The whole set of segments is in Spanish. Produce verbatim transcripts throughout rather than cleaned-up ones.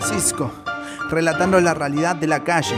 Cisco, relatando la realidad de la calle.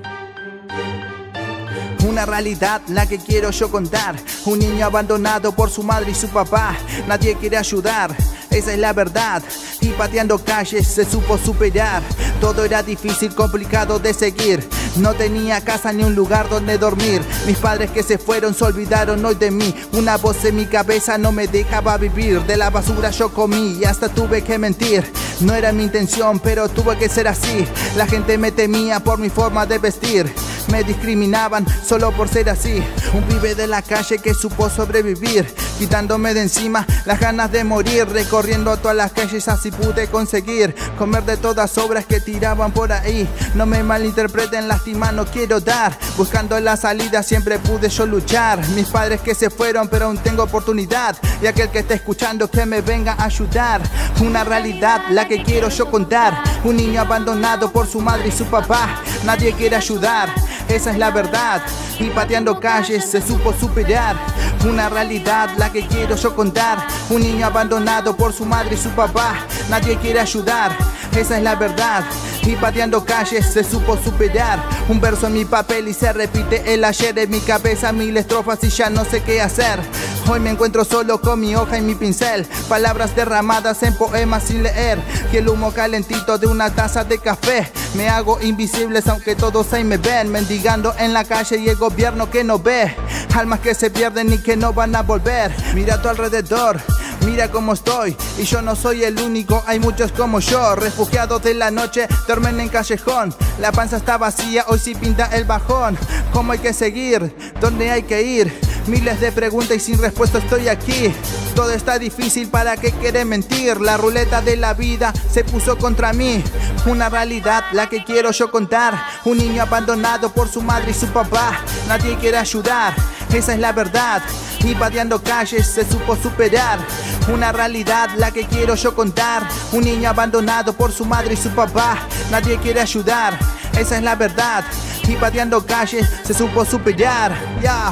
Una realidad la que quiero yo contar. Un niño abandonado por su madre y su papá. Nadie quiere ayudar, esa es la verdad. Y pateando calles se supo superar. Todo era difícil, complicado de seguir. No tenía casa ni un lugar donde dormir. Mis padres que se fueron se olvidaron hoy de mí. Una voz en mi cabeza no me dejaba vivir. De la basura yo comí y hasta tuve que mentir. No era mi intención, pero tuve que ser así. La gente me temía por mi forma de vestir. Me discriminaban solo por ser así. Un pibe de la calle que supo sobrevivir, quitándome de encima las ganas de morir. Recorriendo todas las calles así pude conseguir comer de todas obras que tiraban por ahí. No me malinterpreten, lástima no quiero dar. Buscando la salida siempre pude yo luchar. Mis padres que se fueron pero aún tengo oportunidad. Y aquel que esté escuchando que me venga a ayudar. Una realidad la que quiero yo contar. Un niño abandonado por su madre y su papá. Nadie quiere ayudar, esa es la verdad. Y pateando calles se supo superar. Una realidad la que quiero yo contar. Un niño abandonado por su madre y su papá. Nadie quiere ayudar, esa es la verdad. Y pateando calles se supo superar. Un verso en mi papel y se repite el ayer. En mi cabeza mil estrofas y ya no sé qué hacer. Hoy me encuentro solo con mi hoja y mi pincel. Palabras derramadas en poemas sin leer. Y el humo calentito de una taza de café. Me hago invisibles aunque todos ahí me ven. Mendigando en la calle y el gobierno que no ve. Almas que se pierden y que no van a volver. Mira a tu alrededor, mira cómo estoy. Y yo no soy el único, hay muchos como yo. Refugiados de la noche, duermen en callejón. La panza está vacía, hoy sí pinta el bajón. ¿Cómo hay que seguir? ¿Dónde hay que ir? Miles de preguntas y sin respuesta estoy aquí. Todo está difícil, ¿para qué querer mentir? La ruleta de la vida se puso contra mí. Una realidad la que quiero yo contar. Un niño abandonado por su madre y su papá. Nadie quiere ayudar, esa es la verdad. Y pateando calles se supo superar. Una realidad la que quiero yo contar. Un niño abandonado por su madre y su papá. Nadie quiere ayudar, esa es la verdad. Y pateando calles se supo superar. Ya yeah.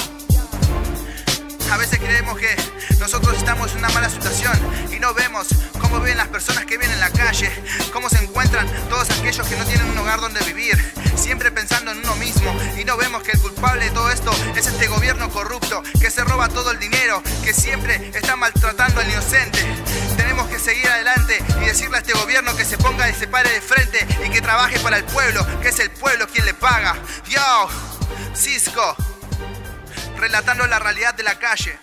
A veces creemos que nosotros estamos en una mala situación y no vemos cómo viven las personas que viven en la calle, cómo se encuentran todos aquellos que no tienen un hogar donde vivir, siempre pensando en uno mismo, y no vemos que el culpable de todo esto es este gobierno corrupto que se roba todo el dinero, que siempre está maltratando al inocente. Tenemos que seguir adelante y decirle a este gobierno que se ponga y se pare de frente y que trabaje para el pueblo, que es el pueblo quien le paga. Yo, Cisco, relatando la realidad de la calle.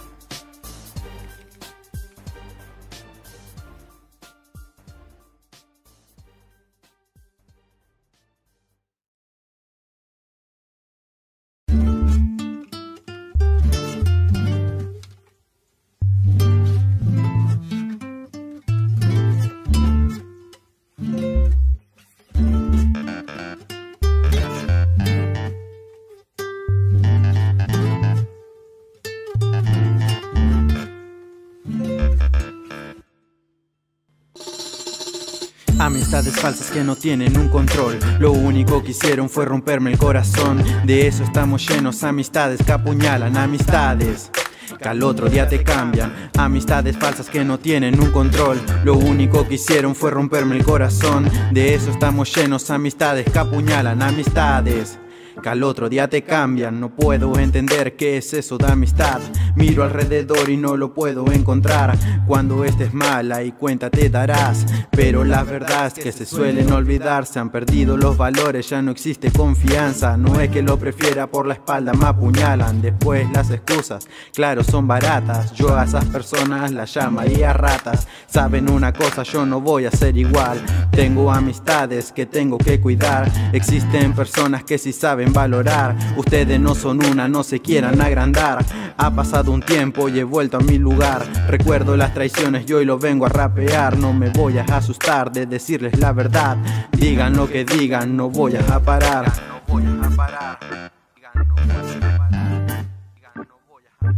Amistades falsas que no tienen un control. Lo único que hicieron fue romperme el corazón. De eso estamos llenos, amistades que apuñalan. Amistades que al otro día te cambian. Amistades falsas que no tienen un control. Lo único que hicieron fue romperme el corazón. De eso estamos llenos, amistades que apuñalan. Amistades que al otro día te cambian. No puedo entender qué es eso de amistad. Miro alrededor y no lo puedo encontrar. Cuando estés mala y cuenta te darás. Pero la verdad es que se suelen olvidar. Se han perdido los valores, ya no existe confianza. No es que lo prefiera, por la espalda me apuñalan. Después las excusas, claro, son baratas. Yo a esas personas las llamaría ratas. Saben una cosa, yo no voy a ser igual. Tengo amistades que tengo que cuidar. Existen personas que sí saben valorar. Ustedes no son una, no se quieran agrandar. Ha pasado un tiempo y he vuelto a mi lugar. Recuerdo las traiciones y hoy lo vengo a rapear. No me voy a asustar de decirles la verdad. Digan lo que digan, no voy a parar. No voy a parar. Digan, no voy a parar. Digan, no voy a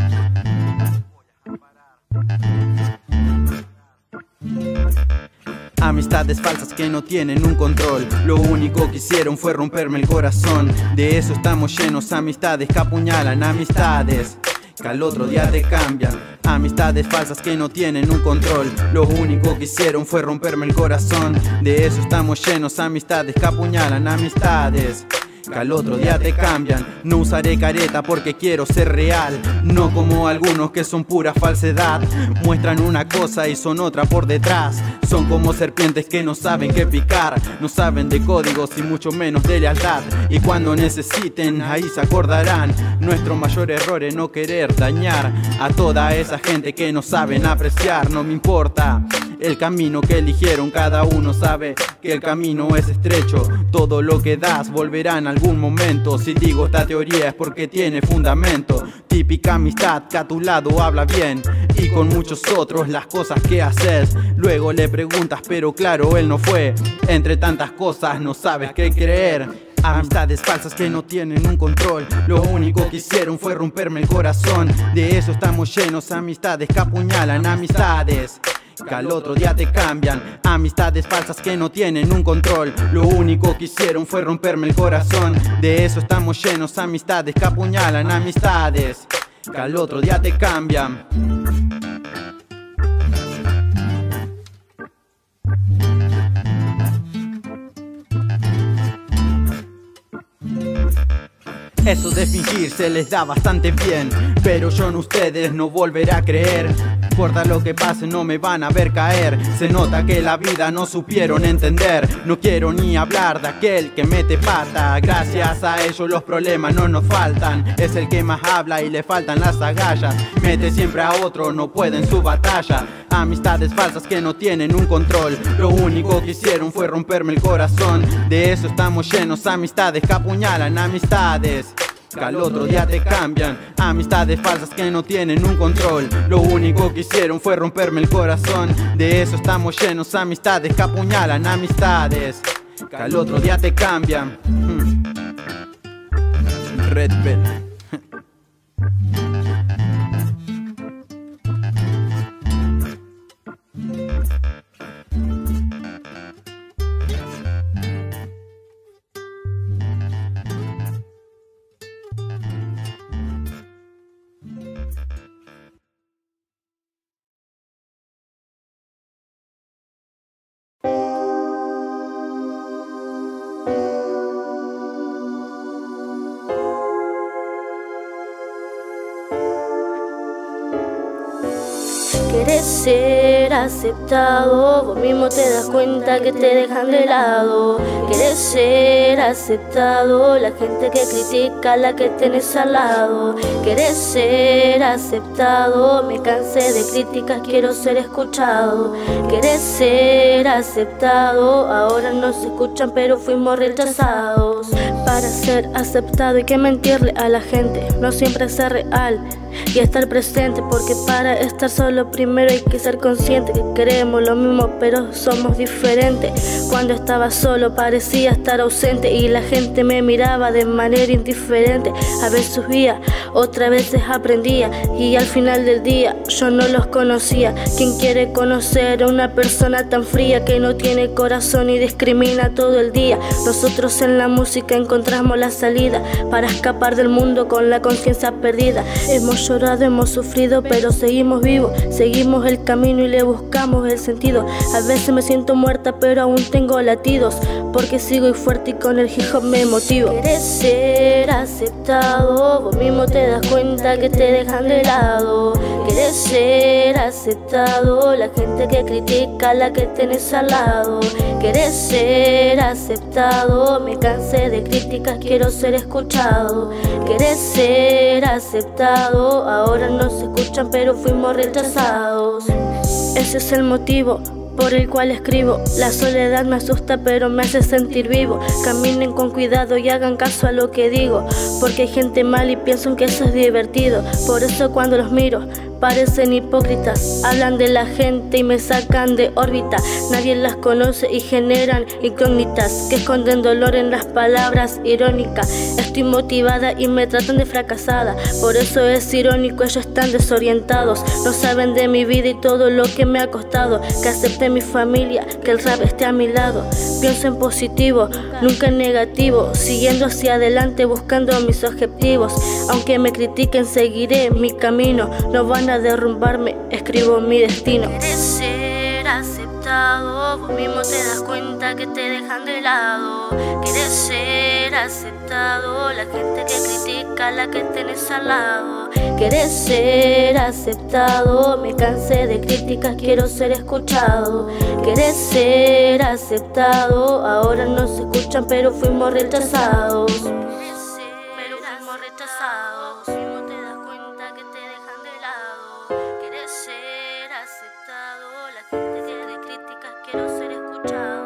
parar. Amistades falsas que no tienen un control. Lo único que hicieron fue romperme el corazón. De eso estamos llenos, amistades que apuñalan. Amistades que al otro día te cambian. Amistades falsas que no tienen un control, lo único que hicieron fue romperme el corazón. De eso estamos llenos, amistades que apuñalan, amistades que al otro día te cambian. No usaré careta porque quiero ser real, no como algunos que son pura falsedad. Muestran una cosa y son otra por detrás. Son como serpientes que no saben qué picar, no saben de códigos y mucho menos de lealtad. Y cuando necesiten, ahí se acordarán. Nuestro mayor error es no querer dañar a toda esa gente que no saben apreciar. No me importa el camino que eligieron, cada uno sabe que el camino es estrecho. Todo lo que das volverá en algún momento. Si digo esta teoría es porque tiene fundamento. Típica amistad que a tu lado habla bien y con muchos otros las cosas que haces. Luego le preguntas pero claro él no fue. Entre tantas cosas no sabes qué creer. Amistades falsas que no tienen un control, lo único que hicieron fue romperme el corazón. De eso estamos llenos, amistades que apuñalan, amistades que al otro día te cambian. Amistades falsas que no tienen un control, lo único que hicieron fue romperme el corazón. De eso estamos llenos, amistades que apuñalan, amistades que al otro día te cambian. Eso de fingir se les da bastante bien, pero yo en ustedes no volveré a creer. Importa lo que pase, no me van a ver caer. Se nota que la vida no supieron entender. No quiero ni hablar de aquel que mete pata. Gracias a ellos los problemas no nos faltan. Es el que más habla y le faltan las agallas. Mete siempre a otro, no puede en su batalla. Amistades falsas que no tienen un control, lo único que hicieron fue romperme el corazón. De eso estamos llenos, amistades que apuñalan, amistades que al otro día te cambian. Amistades falsas que no tienen un control, lo único que hicieron fue romperme el corazón. De eso estamos llenos, amistades que apuñalan, amistades que al otro día te cambian. Red Bell. Quieres ser aceptado, vos mismo te das cuenta que te dejan de lado. Quieres ser aceptado, la gente que critica la que tenés al lado. Quieres ser aceptado, me cansé de críticas, quiero ser escuchado. Quieres ser aceptado, ahora no se escuchan pero fuimos rechazados. Para ser aceptado hay que mentirle a la gente, no siempre ser real y estar presente, porque para estar solo primero hay que ser consciente que queremos lo mismo pero somos diferentes. Cuando estaba solo parecía estar ausente y la gente me miraba de manera indiferente. A veces subía, otras veces aprendía y al final del día yo no los conocía. ¿Quién quiere conocer a una persona tan fría que no tiene corazón y discrimina todo el día? Nosotros en la música encontramos la salida para escapar del mundo con la conciencia perdida. Hemos llorado, hemos sufrido, pero seguimos vivos. Seguimos el camino y le buscamos el sentido. A veces me siento muerta, pero aún tengo latidos, porque sigo y fuerte y con el hip hop me motivo. Quieres ser aceptado, vos mismo te das cuenta que te dejan de lado. Quieres ser aceptado, la gente que critica la que tenés al lado. Quieres ser aceptado, me cansé de críticas, quiero ser escuchado. Quieres ser aceptado, ahora no se escuchan pero fuimos rechazados. Ese es el motivo por el cual escribo. La soledad me asusta pero me hace sentir vivo. Caminen con cuidado y hagan caso a lo que digo, porque hay gente mal y piensan que eso es divertido. Por eso cuando los miro parecen hipócritas. Hablan de la gente y me sacan de órbita. Nadie las conoce y generan incógnitas que esconden dolor en las palabras irónicas. Estoy motivada y me tratan de fracasada. Por eso es irónico, ellos están desorientados. No saben de mi vida y todo lo que me ha costado. Que acepte mi familia, que el rap esté a mi lado. Pienso en positivo, nunca en negativo. Siguiendo hacia adelante, buscando mis objetivos. Aunque me critiquen, seguiré mi camino. No van a derrumbarme, escribo mi destino. Quieres ser aceptado, vos mismo te das cuenta que te dejan de lado. Quieres ser aceptado, la gente que critica, la que tenés al lado. Quieres ser aceptado, me cansé de críticas, quiero ser escuchado. Quieres ser aceptado, ahora no se escuchan pero fuimos rechazados. Pero fuimos rechazados, mismo te das cuenta que te dejan de lado. Quieres ser aceptado, la gente que de críticas, quiero ser escuchado.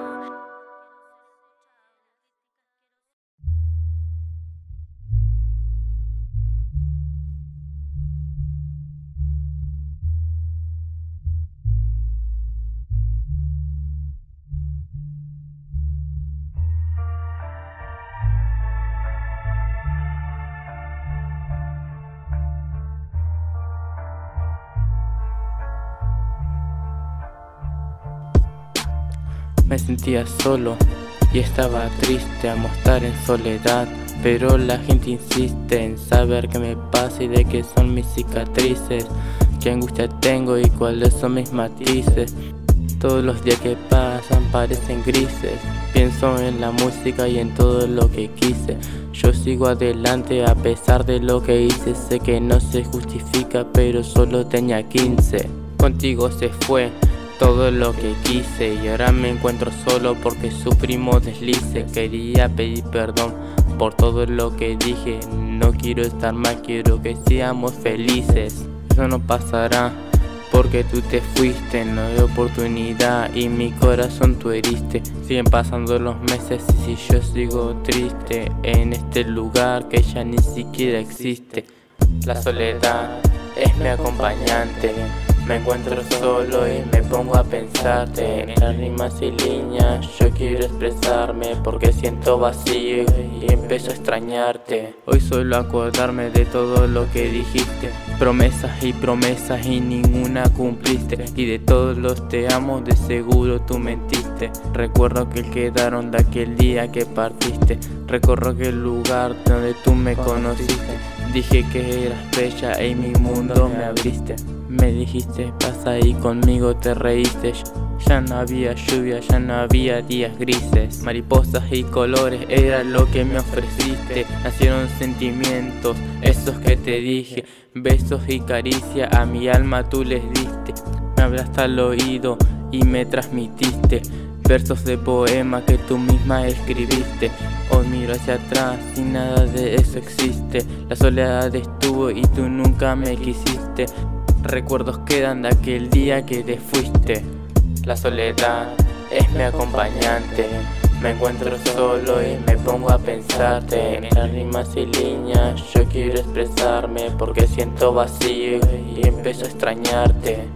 Me sentía solo y estaba triste a mostrar en soledad, pero la gente insiste en saber qué me pasa y de qué son mis cicatrices, qué angustia tengo y cuáles son mis matices. Todos los días que pasan parecen grises, pienso en la música y en todo lo que quise. Yo sigo adelante a pesar de lo que hice, sé que no se justifica pero solo tenía quince. Contigo se fue todo lo que quise y ahora me encuentro solo porque sufrimos deslices. Quería pedir perdón por todo lo que dije, no quiero estar mal, quiero que seamos felices. Eso no pasará porque tú te fuiste, no hay oportunidad y mi corazón tú heriste. Siguen pasando los meses y si yo sigo triste en este lugar que ya ni siquiera existe. La soledad es mi acompañante. Me encuentro solo y me pongo a pensarte en las rimas y líneas. Yo quiero expresarme porque siento vacío y empiezo a extrañarte. Hoy suelo acordarme de todo lo que dijiste, promesas y promesas y ninguna cumpliste. Y de todos los te amo de seguro tú mentiste. Recuerdo que quedaron de aquel día que partiste. Recorro aquel lugar donde tú me conociste. Dije que eras bella y mi mundo me abriste. Me dijiste pasa ahí conmigo, te reíste. Ya no había lluvia, ya no había días grises. Mariposas y colores era lo que me ofreciste. Nacieron sentimientos, esos que te dije. Besos y caricia a mi alma tú les diste. Me hablaste al oído y me transmitiste versos de poema que tú misma escribiste. Hoy miro hacia atrás y nada de eso existe. La soledad estuvo y tú nunca me quisiste. Recuerdos quedan de aquel día que te fuiste. La soledad es mi acompañante. Me encuentro solo y me pongo a pensarte en las rimas y líneas. Yo quiero expresarme porque siento vacío y empiezo a extrañarte.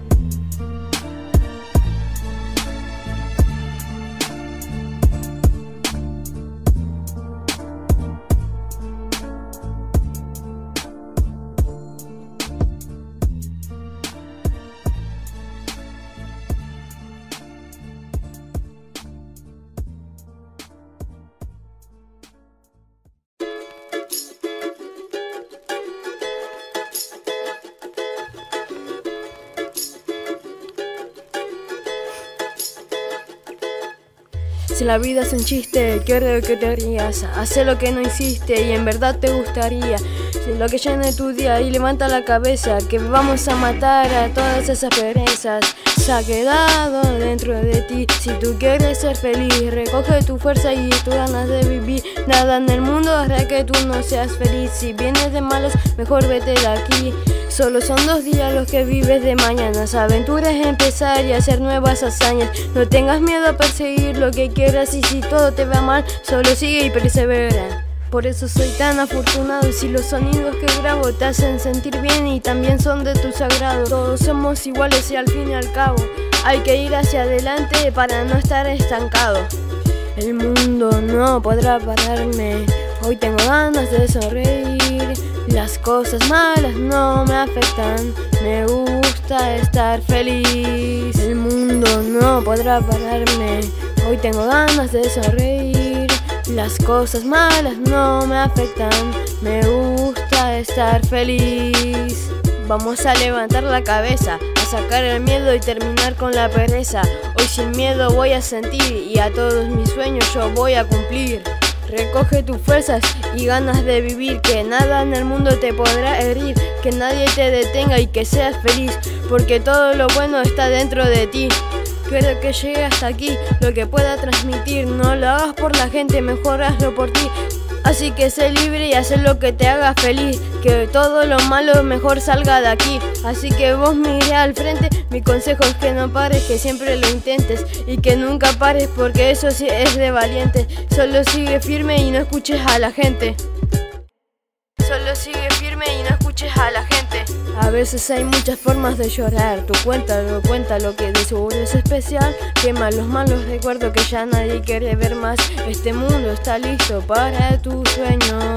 Si la vida es un chiste, quiero que te rías. Haz lo que no hiciste y en verdad te gustaría. Si lo que llene tu día y levanta la cabeza, que vamos a matar a todas esas perezas. Se ha quedado dentro de ti. Si tú quieres ser feliz, recoge tu fuerza y tus ganas de vivir. Nada en el mundo hará que tú no seas feliz. Si vienes de malos, mejor vete de aquí. Solo son dos días los que vives de mañanas. Aventuras empezar y hacer nuevas hazañas. No tengas miedo a perseguir lo que quieras y si todo te va mal, solo sigue y persevera. Por eso soy tan afortunado. Y si los sonidos que grabo te hacen sentir bien y también son de tu sagrado, todos somos iguales y al fin y al cabo hay que ir hacia adelante para no estar estancado. El mundo no podrá pararme, hoy tengo ganas de sonreír. Las cosas malas no me afectan, me gusta estar feliz. El mundo no podrá pararme, hoy tengo ganas de sonreír. Las cosas malas no me afectan, me gusta estar feliz. Vamos a levantar la cabeza, a sacar el miedo y terminar con la pereza. Hoy sin miedo voy a sentir y a todos mis sueños yo voy a cumplir. Recoge tus fuerzas y ganas de vivir, que nada en el mundo te podrá herir, que nadie te detenga y que seas feliz, porque todo lo bueno está dentro de ti. Quiero que llegue hasta aquí, lo que pueda transmitir. No lo hagas por la gente, mejor hazlo por ti. Así que sé libre y haz lo que te haga feliz, que todo lo malo mejor salga de aquí. Así que vos miré al frente, mi consejo es que no pares, que siempre lo intentes y que nunca pares, porque eso sí es de valiente. Solo sigue firme y no escuches a la gente. Solo sigue firme y no escuches a la gente. A veces hay muchas formas de llorar. Tú cuéntalo, cuéntalo que de seguro es especial. Quema los malos recuerdos que ya nadie quiere ver más. Este mundo está listo para tus sueños.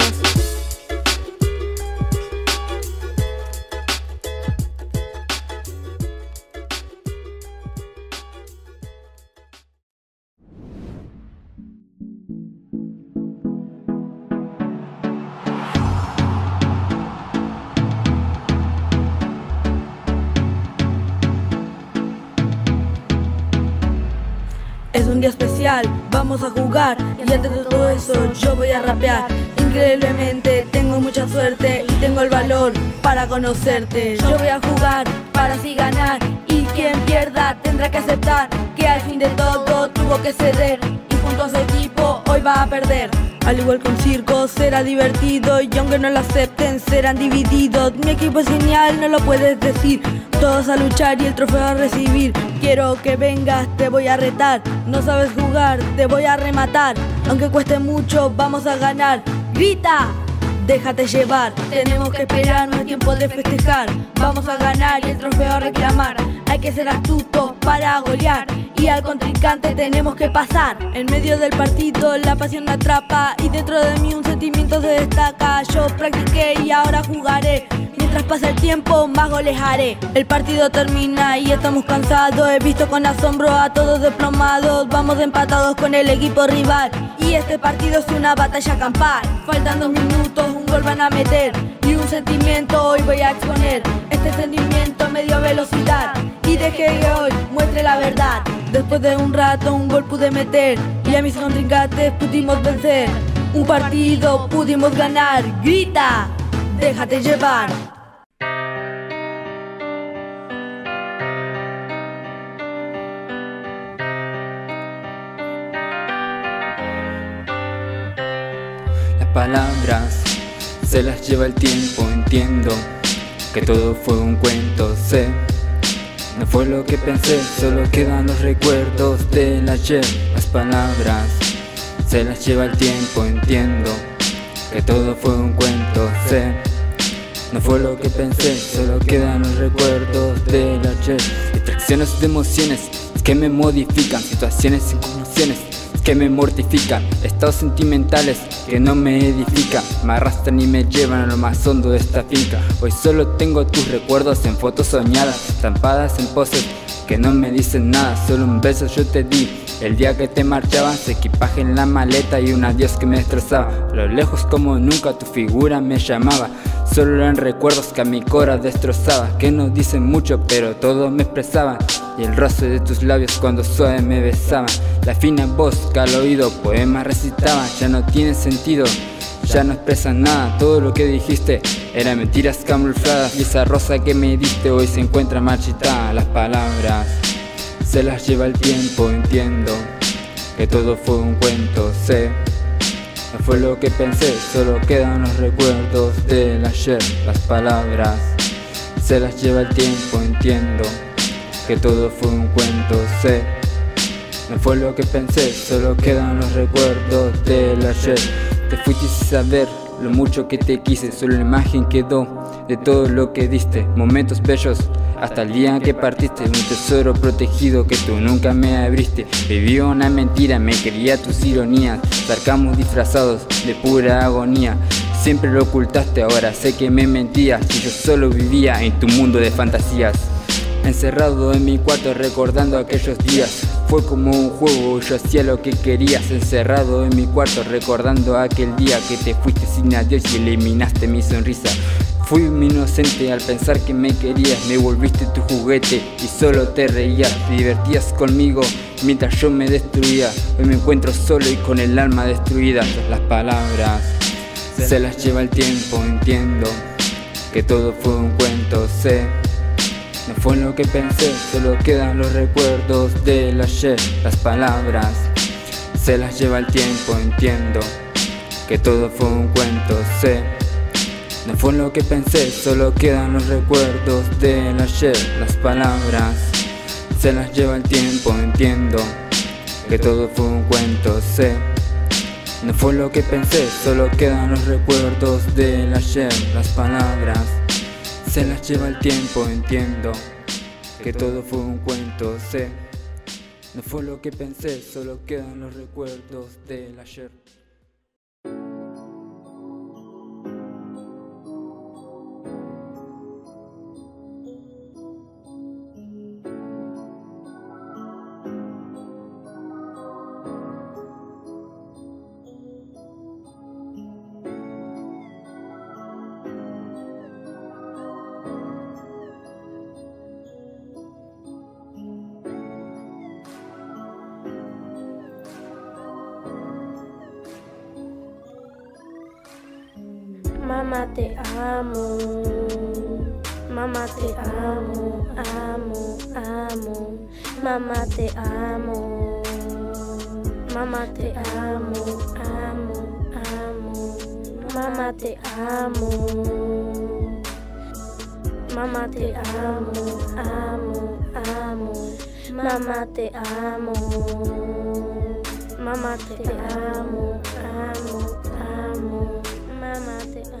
Es un día especial, vamos a jugar y antes de todo eso yo voy a rapear. Increíblemente tengo mucha suerte y tengo el valor para conocerte. Yo voy a jugar para así ganar y quien pierda tendrá que aceptar que al fin de todo tuvo que ceder y junto a su equipo hoy va a perder. Al igual que un circo será divertido y aunque no lo acepten serán divididos. Mi equipo es genial, no lo puedes decir. Todos a luchar y el trofeo a recibir. Quiero que vengas, te voy a retar. No sabes jugar, te voy a rematar. Aunque cueste mucho, vamos a ganar. ¡Grita! Déjate llevar. Tenemos que esperar, no hay tiempo de festejar. Vamos a ganar y el trofeo a reclamar. Hay que ser astutos para golear y al contrincante tenemos que pasar. En medio del partido la pasión me atrapa y dentro de mí un sentimiento se destaca. Yo practiqué y ahora jugaré. Mientras pasa el tiempo, más goles haré. El partido termina y estamos cansados. He visto con asombro a todos desplomados. Vamos empatados con el equipo rival y este partido es una batalla campal. Faltan dos minutos, un gol van a meter y un sentimiento hoy voy a exponer. Este sentimiento me dio velocidad y dejé que hoy muestre la verdad. Después de un rato un gol pude meter y a mis contrincantes pudimos vencer. Un partido pudimos ganar. ¡Grita! Déjate llevar. Las palabras se las lleva el tiempo, entiendo que todo fue un cuento, sé. No fue lo que pensé, solo quedan los recuerdos del ayer. Las palabras se las lleva el tiempo, entiendo que todo fue un cuento, sé. No fue lo que pensé, solo quedan los recuerdos del ayer. Distracciones de emociones que me modifican, situaciones sin conmociones que me mortifican, estados sentimentales que no me edifican, me arrastran y me llevan a lo más hondo de esta finca. Hoy solo tengo tus recuerdos en fotos soñadas, estampadas en poses que no me dicen nada. Solo un beso yo te di el día que te marchabas, equipaje en la maleta y un adiós que me destrozaba. A lo lejos como nunca tu figura me llamaba, solo eran recuerdos que a mi cora destrozaba, que no dicen mucho pero todo me expresaban. Y el roce de tus labios cuando suave me besaban, la fina voz que al oído poemas recitaban. Ya no tiene sentido, ya no expresan nada, todo lo que dijiste eran mentiras camufladas. Y esa rosa que me diste hoy se encuentra marchitada. Las palabras se las lleva el tiempo, entiendo que todo fue un cuento, sé. No fue lo que pensé, solo quedan los recuerdos del ayer. Las palabras se las lleva el tiempo, entiendo que todo fue un cuento, sé. No fue lo que pensé, solo quedan los recuerdos del ayer. Te fuiste sin saber lo mucho que te quise, solo la imagen quedó de todo lo que diste. Momentos bellos hasta el día que partiste, un tesoro protegido que tú nunca me abriste. Viví una mentira, me creía tus ironías, sarcasmos disfrazados de pura agonía. Siempre lo ocultaste, ahora sé que me mentías, y yo solo vivía en tu mundo de fantasías. Encerrado en mi cuarto recordando aquellos días, fue como un juego, yo hacía lo que querías. Encerrado en mi cuarto recordando aquel día que te fuiste sin adiós y eliminaste mi sonrisa. Fui un inocente al pensar que me querías, me volviste tu juguete y solo te reías. Te divertías conmigo mientras yo me destruía. Hoy me encuentro solo y con el alma destruida. Las palabras se las lleva el tiempo, entiendo que todo fue un cuento, sé. No fue lo que pensé, solo quedan los recuerdos del ayer. Las palabras se las lleva el tiempo, entiendo que todo fue un cuento, sé. No fue lo que pensé, solo quedan los recuerdos del ayer. Las palabras se las lleva el tiempo, entiendo que todo fue un cuento, sé. No fue lo que pensé, solo quedan los recuerdos del ayer. Las palabras se las lleva el tiempo, entiendo que todo fue un cuento, sé. No fue lo que pensé, solo quedan los recuerdos del ayer. Mamá te amo, mamá te amo, amo, amo, mamá te amo, mamá te amo, amo, amo, mamá te amo, mamá te amo, amo, amo, mamá te amo, mamá te amo, amo, amo, mamá te amo.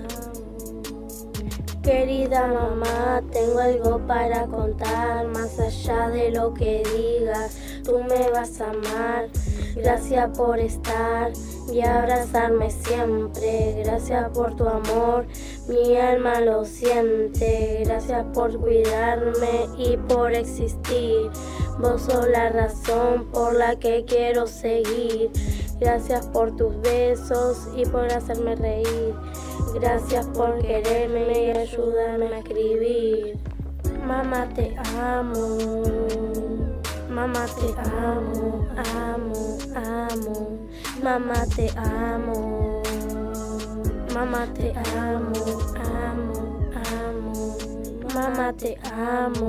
Querida mamá, tengo algo para contar, más allá de lo que digas, tú me vas a amar. Gracias por estar y abrazarme siempre, gracias por tu amor, mi alma lo siente. Gracias por cuidarme y por existir, vos sos la razón por la que quiero seguir. Gracias por tus besos y por hacerme reír, gracias por quererme y ayudarme a escribir. Mamá te amo, mamá te amo, amo, amo, mamá te amo, mamá te amo, amo, amo, mamá te amo,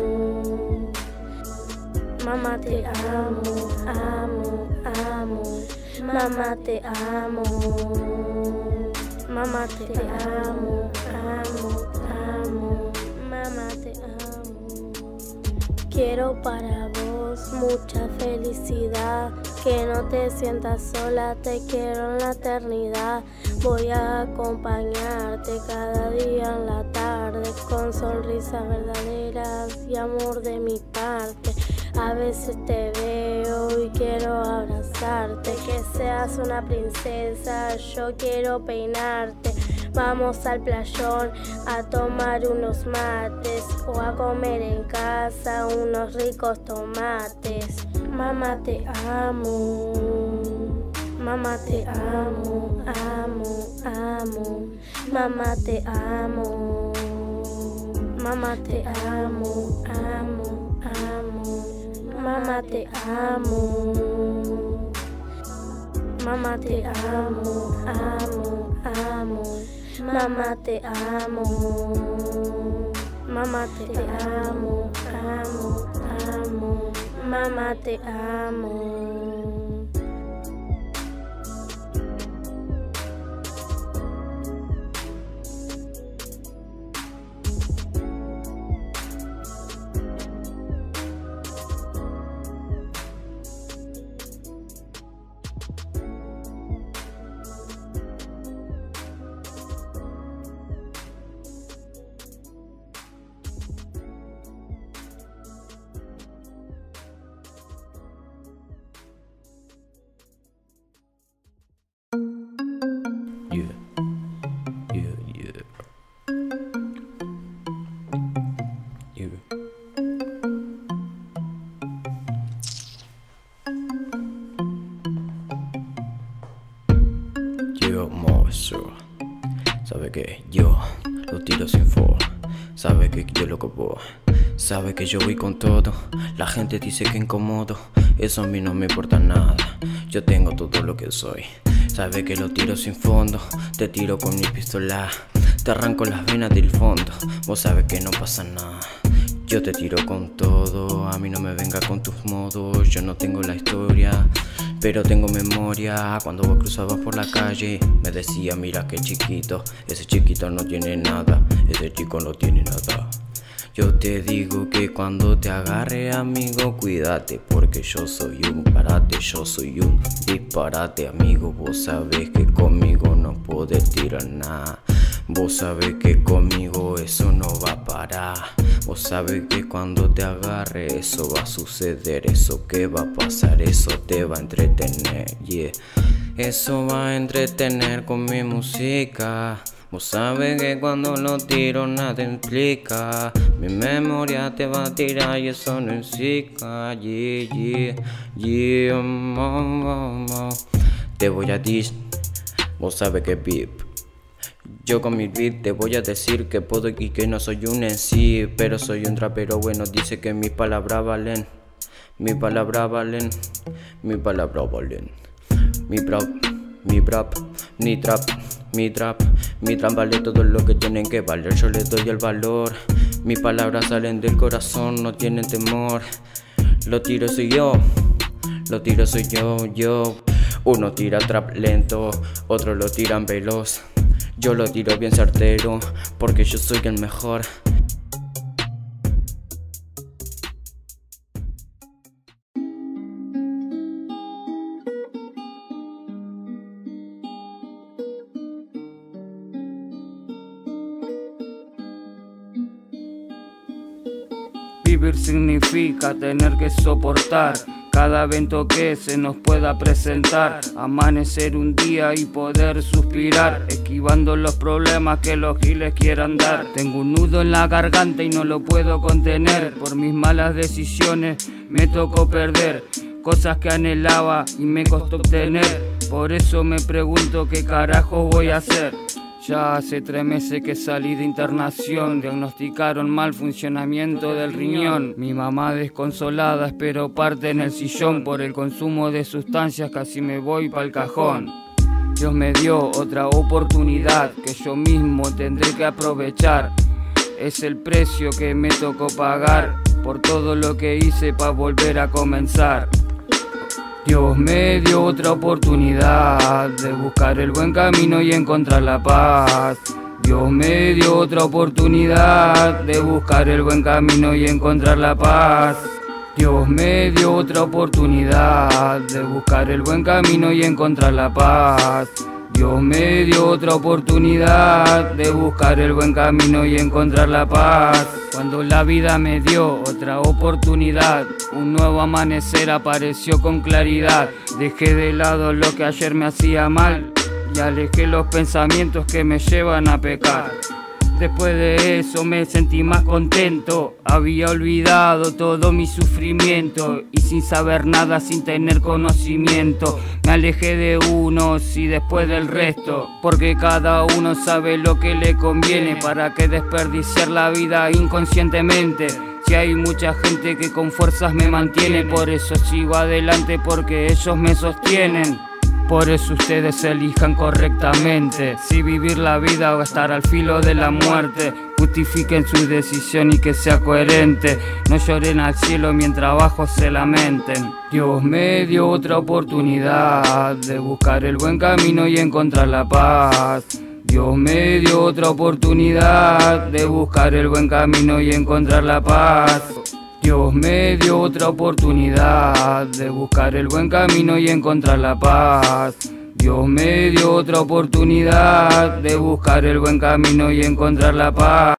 mamá te amo, amo, amo, mamá te amo, mamá te amo, amo, amo, mamá te amo. Quiero para vos mucha felicidad, que no te sientas sola, te quiero en la eternidad. Voy a acompañarte cada día en la tarde, con sonrisas verdaderas y amor de mi parte. A veces te veo y quiero abrazarte, que seas una princesa, yo quiero peinarte. Vamos al playón a tomar unos mates o a comer en casa unos ricos tomates. Mamá te amo, mamá te amo, amo, amo, mamá te amo, mamá te amo, amo, amo, mamá te amo, mamá te amo, amo, amo, mamá te amo, mamá te amo, amo, amo, mamá te amo. como yo. Sabe que yo lo tiro sin for. Sabe que yo lo copo. Sabe que yo voy con todo. La gente dice que incomodo. Eso a mí no me importa nada. Yo tengo todo lo que soy. Sabe que lo tiro sin fondo. Te tiro con mi pistola. Te arranco las venas del fondo. Vos sabes que no pasa nada. Yo te tiro con todo. A mí no me venga con tus modos. Yo no tengo la historia, pero tengo memoria. Cuando vos cruzabas por la calle me decía, mira que chiquito. Ese chiquito no tiene nada. Ese chico no tiene nada. Yo te digo que cuando te agarre, amigo, cuídate, porque yo soy un parate, yo soy un disparate, amigo. Vos sabés que conmigo no podés tirar nada. Vos sabés que conmigo eso no va a parar. Vos sabés que cuando te agarre eso va a suceder. Eso que va a pasar, eso te va a entretener, yeah. Eso va a entretener con mi música. Vos sabés que cuando lo tiro nada te implica. Mi memoria te va a tirar y eso no implica, yeah, yeah, yeah, oh, oh, oh. Te voy a decir, vos sabés que beep. Yo con mi beat te voy a decir que puedo y que no soy un en sí, pero soy un trapero bueno. Dice que mis palabras valen, mis palabras valen, mis palabras valen. Mi rap, mi rap, mi trap, mi trap, mi trap vale todo lo que tienen que valer. Yo les doy el valor. Mis palabras salen del corazón, no tienen temor. Lo tiro soy yo, lo tiro soy yo, yo. Uno tira trap lento, otros lo tiran veloz. Yo lo tiro bien certero, porque yo soy el mejor. Vivir significa tener que soportar cada evento que se nos pueda presentar. Amanecer un día y poder suspirar, esquivando los problemas que los giles quieran dar. Tengo un nudo en la garganta y no lo puedo contener. Por mis malas decisiones me tocó perder cosas que anhelaba y me costó obtener. Por eso me pregunto qué carajo voy a hacer. Ya hace tres meses que salí de internación. Diagnosticaron mal funcionamiento del riñón. Mi mamá desconsolada espero parte en el sillón. Por el consumo de sustancias casi me voy pa'l cajón. Dios me dio otra oportunidad que yo mismo tendré que aprovechar. Es el precio que me tocó pagar por todo lo que hice pa' volver a comenzar. Dios me dio otra oportunidad de buscar el buen camino y encontrar la paz. Dios me dio otra oportunidad de buscar el buen camino y encontrar la paz. Dios me dio otra oportunidad de buscar el buen camino y encontrar la paz. Dios me dio otra oportunidad de buscar el buen camino y encontrar la paz. Cuando la vida me dio otra oportunidad, un nuevo amanecer apareció con claridad. Dejé de lado lo que ayer me hacía mal y alejé los pensamientos que me llevan a pecar. Después de eso me sentí más contento. Había olvidado todo mi sufrimiento y sin saber nada, sin tener conocimiento, me alejé de unos y después del resto, porque cada uno sabe lo que le conviene. ¿Para qué desperdiciar la vida inconscientemente? Si hay mucha gente que con fuerzas me mantiene, por eso sigo adelante, porque ellos me sostienen. Por eso ustedes elijan correctamente si vivir la vida o estar al filo de la muerte. Justifiquen su decisión y que sea coherente. No lloren al cielo mientras abajo se lamenten. Dios me dio otra oportunidad de buscar el buen camino y encontrar la paz. Dios me dio otra oportunidad de buscar el buen camino y encontrar la paz. Dios me dio otra oportunidad de buscar el buen camino y encontrar la paz. Dios me dio otra oportunidad de buscar el buen camino y encontrar la paz.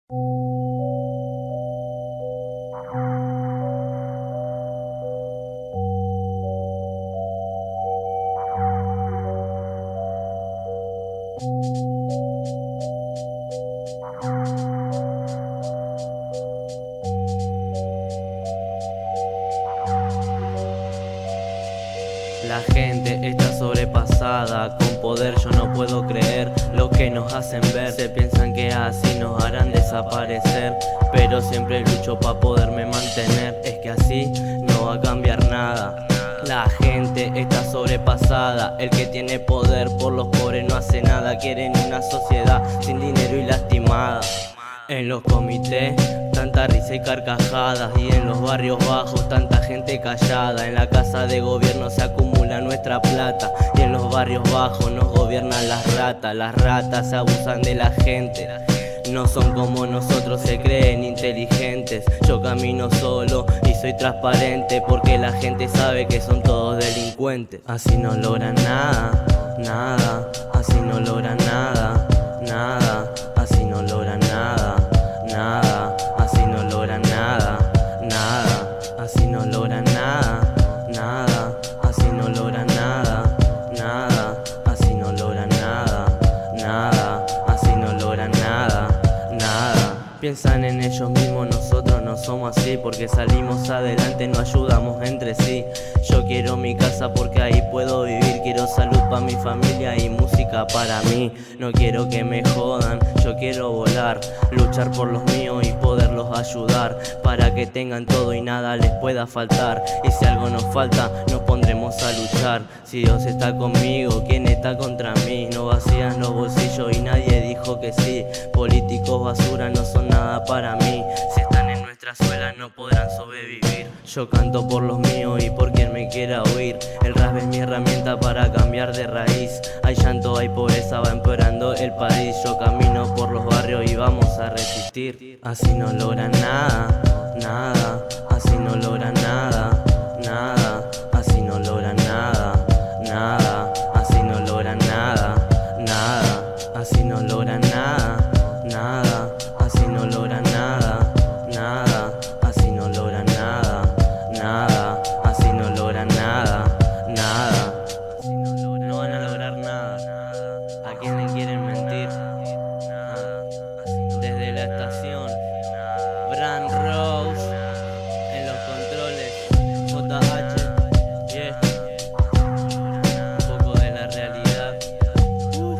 La gente gente está sobrepasada. Con poder yo no puedo creer lo que nos hacen ver. Se piensan que así nos harán desaparecer, pero siempre lucho para poderme mantener. Es que así no va a cambiar nada. La gente está sobrepasada. El que tiene poder por los pobres no hace nada. Quieren una sociedad sin dinero y lastimada. En los comités tanta risa y carcajadas, y en los barrios bajos tanta gente callada. En la casa de gobierno se acumula nuestra plata, y en los barrios bajos nos gobiernan las ratas. Las ratas se abusan de la gente, no son como nosotros, se creen inteligentes. Yo camino solo y soy transparente, porque la gente sabe que son todos delincuentes. Así no logran nada, nada, así no logran nada, nada, así no logran nada, nada, así no logran nada, nada, así no logran nada, nada, así no logran nada, nada, así no logran nada, nada, así no logran nada, nada. Piensan en ellos mismos, nosotros no somos así, porque salimos adelante, no ayudamos entre sí. Yo quiero mi casa porque ahí puedo vivir, quiero salud para mi familia y música para mí. No quiero que me jodan, yo quiero volar, luchar por los míos y poderlos ayudar, para que tengan todo y nada les pueda faltar. Y si algo nos falta, nos pondremos a luchar. Si Dios está conmigo, ¿quién está contra mí? No vacían los bolsillos y nadie dijo que sí. Políticos basura no son nada para mí. Si están en nuestra suela no podrán sobrevivir. Yo canto por los míos y por quien me quiera oír. El rap es mi herramienta para cambiar de raíz. Hay llanto, hay pobreza, va empeorando el país. Yo camino por los barrios y vamos a resistir. Así no logran nada, nada, así no logran nada, nada, así no logran nada, nada, así no logran nada, nada, así no logran nada, nada, así no logran nada, nada, así no logran nada, nada, así no logran nada, nada, no van a lograr nada. ¿A quién le quieren mentir? Desde la estación, Brand Rose, en los controles, J H, yeah. Un poco de la realidad. Uf.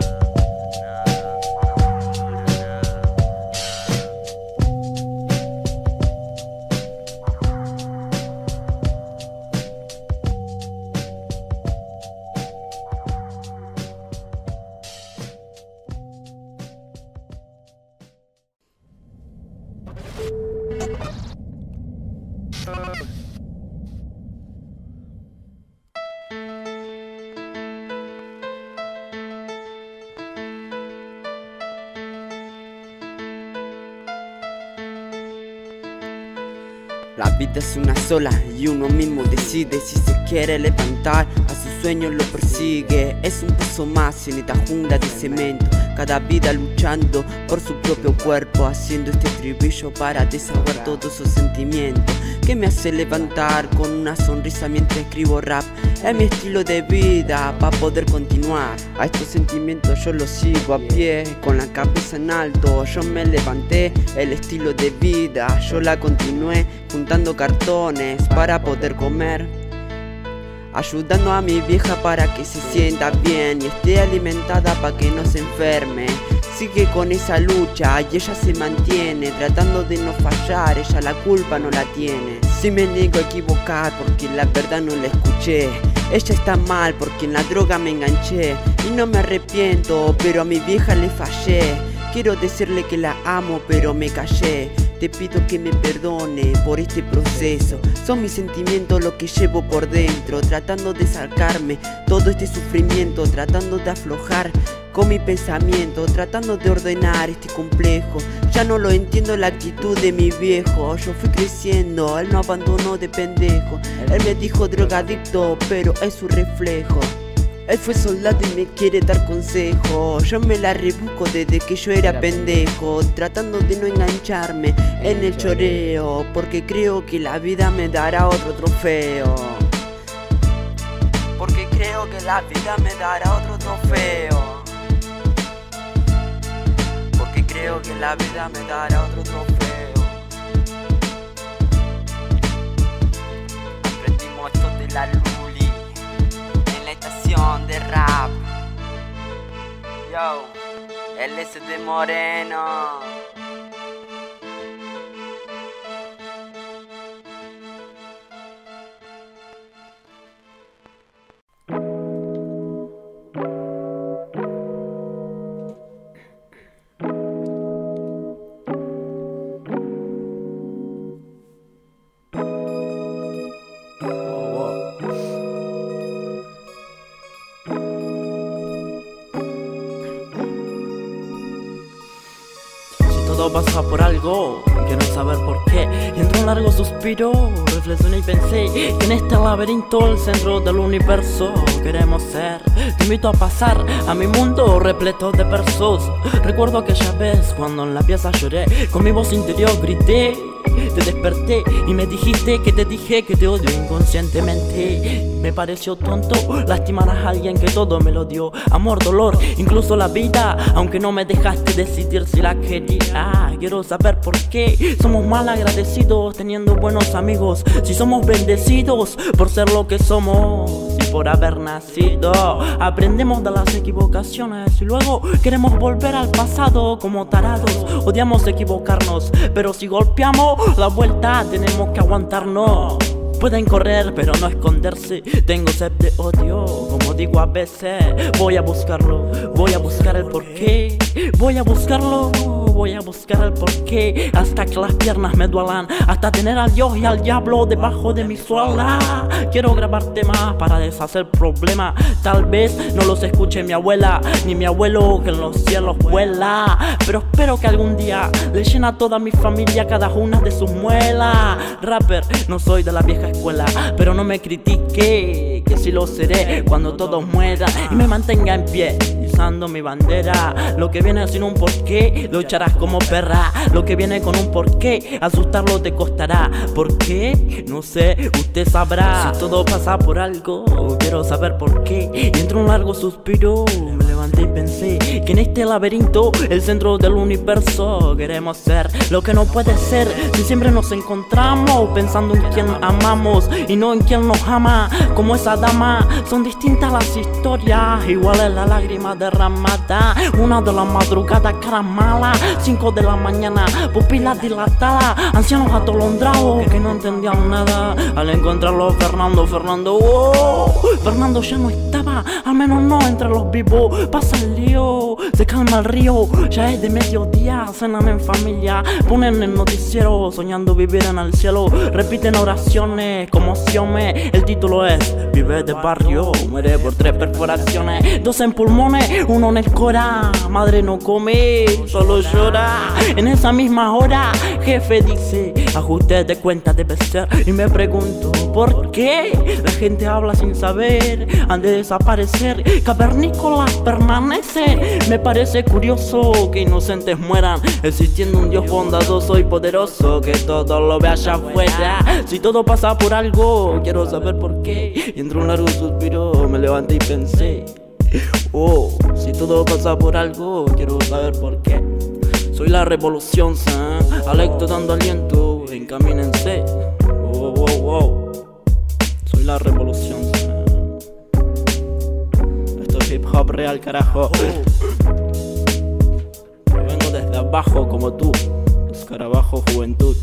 La vida es una sola y uno mismo decide si se quiere levantar, a su sueño lo persigue. Es un paso más en esta jungla de cemento, cada vida luchando por su propio cuerpo, haciendo este estribillo para desahogar todos esos sentimientos que me hace levantar con una sonrisa mientras escribo rap. Es mi estilo de vida para poder continuar. A estos sentimientos yo los sigo a pie, con la cabeza en alto. Yo me levanté, el estilo de vida yo la continué, juntando cartones para poder comer, ayudando a mi vieja para que se sienta bien y esté alimentada para que no se enferme. Sigue con esa lucha y ella se mantiene, tratando de no fallar, ella la culpa no la tiene. Si me niego a equivocar porque la verdad no la escuché, ella está mal porque en la droga me enganché. Y no me arrepiento, pero a mi vieja le fallé. Quiero decirle que la amo, pero me callé. Te pido que me perdone por este proceso. Son mis sentimientos lo que llevo por dentro, tratando de sacarme todo este sufrimiento, tratando de aflojar con mi pensamiento, tratando de ordenar este complejo. Ya no lo entiendo la actitud de mi viejo. Yo fui creciendo, él no abandonó de pendejo. Él me dijo drogadicto, pero es su reflejo. Él fue soldado y me quiere dar consejo. Yo me la rebusco desde que yo era pendejo, tratando de no engancharme en el choreo, porque creo que la vida me dará otro trofeo. Porque creo que la vida me dará otro trofeo. Porque creo que la vida me dará otro trofeo. Aprendimos esto de la Luli en Yo, L S D Moreno. Todo pasa por algo, quiero saber por qué. Y entre un largo suspiro, reflexioné y pensé que en este laberinto, el centro del universo, queremos ser. Te invito a pasar a mi mundo repleto de versos. Recuerdo aquella vez cuando en la pieza lloré, con mi voz interior grité. Te desperté y me dijiste que te dije que te odio inconscientemente. Me pareció tonto lastimar a alguien que todo me lo dio. Amor, dolor, incluso la vida, aunque no me dejaste decidir si la quería. Quiero saber por qué somos mal agradecidos teniendo buenos amigos. Si somos bendecidos por ser lo que somos y por haber nacido. Aprendemos de las equivocaciones y luego queremos volver al pasado como tarados. Odiamos equivocarnos, pero si golpeamos la vuelta tenemos que aguantarnos. Pueden correr pero no esconderse. Tengo sed de odio, como digo a veces. Voy a buscarlo, voy a buscar el porqué. Voy a buscarlo, voy a buscar el porqué. Hasta que las piernas me duelan, hasta tener al Dios y al diablo debajo de mi suela. Quiero grabar temas para deshacer problemas. Tal vez no los escuche mi abuela ni mi abuelo que en los cielos vuela. Pero espero que algún día le llene a toda mi familia cada una de sus muelas. Rapper, no soy de la vieja escuela, pero no me critique, que si lo seré cuando todos mueran y me mantenga en pie, izando mi bandera. Lo que viene sin un porqué, lo echarás como perra. Lo que viene con un porqué, asustarlo te costará. ¿Por qué? No sé, usted sabrá. Si todo pasa por algo, quiero saber por qué. Y entre un largo suspiro, me levanté y pensé que en este laberinto, el centro del universo, queremos ser lo que no puede ser. Si siempre nos encontramos pensando en quién amamos y no en quién nos ama. Como esa dama, son distintas las historias, igual es la lágrima derramada. Una de la madrugada, cara mala. Cinco de la mañana, pupilas dilatadas. Ancianos atolondrados que no entendían nada. Al encontrarlo, Fernando, Fernando, oh, Fernando ya no estaba, al menos no entre los vivos. Pasa el lío, se calma el río. Ya es de mediodía, cenan en familia. Ponen el noticiero, soñando vivir en el cielo. Repiten oraciones, conmociones. El título es Vive de barrio, muere por tres perforaciones. Dos en pulmones, uno en el cora. Madre no come, solo llora. En esa misma hora, jefe dice ajuste de cuenta debe ser. Y me pregunto, ¿por qué? La gente habla sin saber, han de desaparecer. Cavernícolas permanece. Me parece curioso que inocentes mueran, existiendo un Dios bondadoso y poderoso que todo lo ve allá afuera. Si todo pasa por algo, quiero saber por qué. Y entre un largo suspiro me levanté y pensé, oh, si todo pasa por algo, quiero saber por qué. Soy la revolución, ¿eh? Alecto dando aliento, encamínense. Oh, oh, oh. Soy la revolución, ¿eh? Esto es hip hop real, carajo. Yo vengo desde abajo como tú, escarabajo juventud.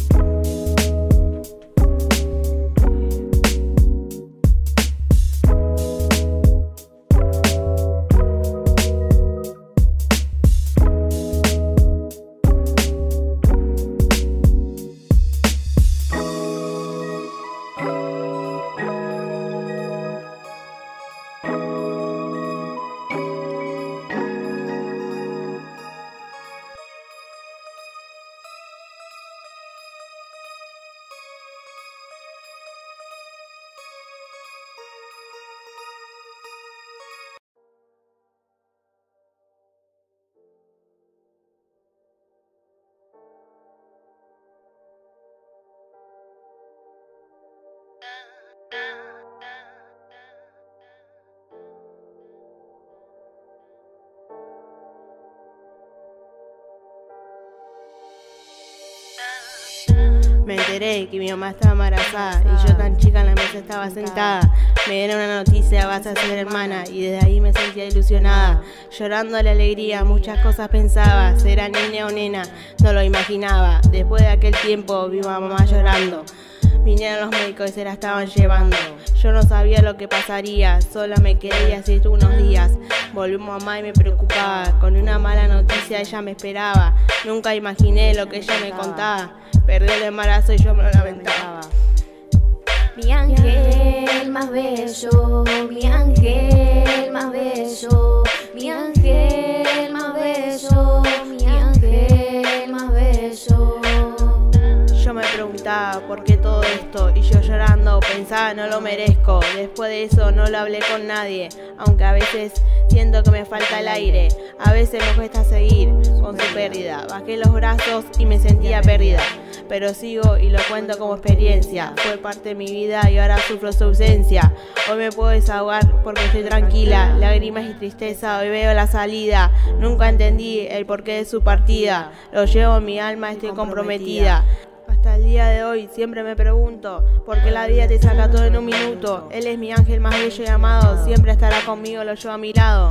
Me enteré que mi mamá estaba embarazada y yo tan chica en la mesa estaba sentada. Me dieron una noticia, vas a ser hermana, y desde ahí me sentía ilusionada. Llorando a la alegría, muchas cosas pensaba, será niña o nena, no lo imaginaba. Después de aquel tiempo vi a mamá llorando. Vinieron los médicos y se la estaban llevando. Yo no sabía lo que pasaría, sola me quedé así unos días. Volvió mamá y me preocupaba, con una mala noticia ella me esperaba. Nunca imaginé lo que ella me contaba, perdió el embarazo y yo me lo lamentaba. Mi ángel más bello, mi ángel más bello, mi ángel más bello, mi ángel más bello. Yo me preguntaba por qué todo esto y yo llorando pensaba no lo merezco. Después de eso no lo hablé con nadie, aunque a veces siento que me falta el aire. A veces me cuesta seguir con su pérdida. Bajé los brazos y me sentía perdida, pero sigo y lo cuento como experiencia. Fue parte de mi vida y ahora sufro su ausencia. Hoy me puedo desahogar porque estoy tranquila. Lágrimas y tristeza, hoy veo la salida. Nunca entendí el porqué de su partida. Lo llevo en mi alma, estoy comprometida. Hasta el día de hoy siempre me pregunto por qué la vida te saca todo en un minuto. Él es mi ángel más bello y amado, siempre estará conmigo, lo llevo a mi lado.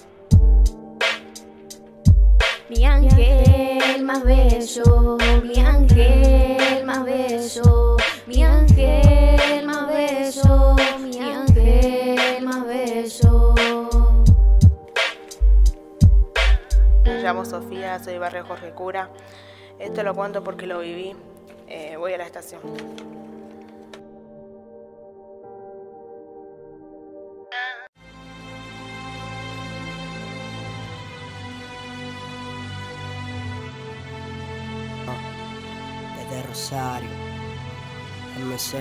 Mi ángel más bello, mi ángel más bello, mi ángel más bello, mi ángel más bello. Me llamo Sofía, soy barrio Jorge Cura. Esto lo cuento porque lo viví. Eh, voy a la estación. Desde Rosario, M C,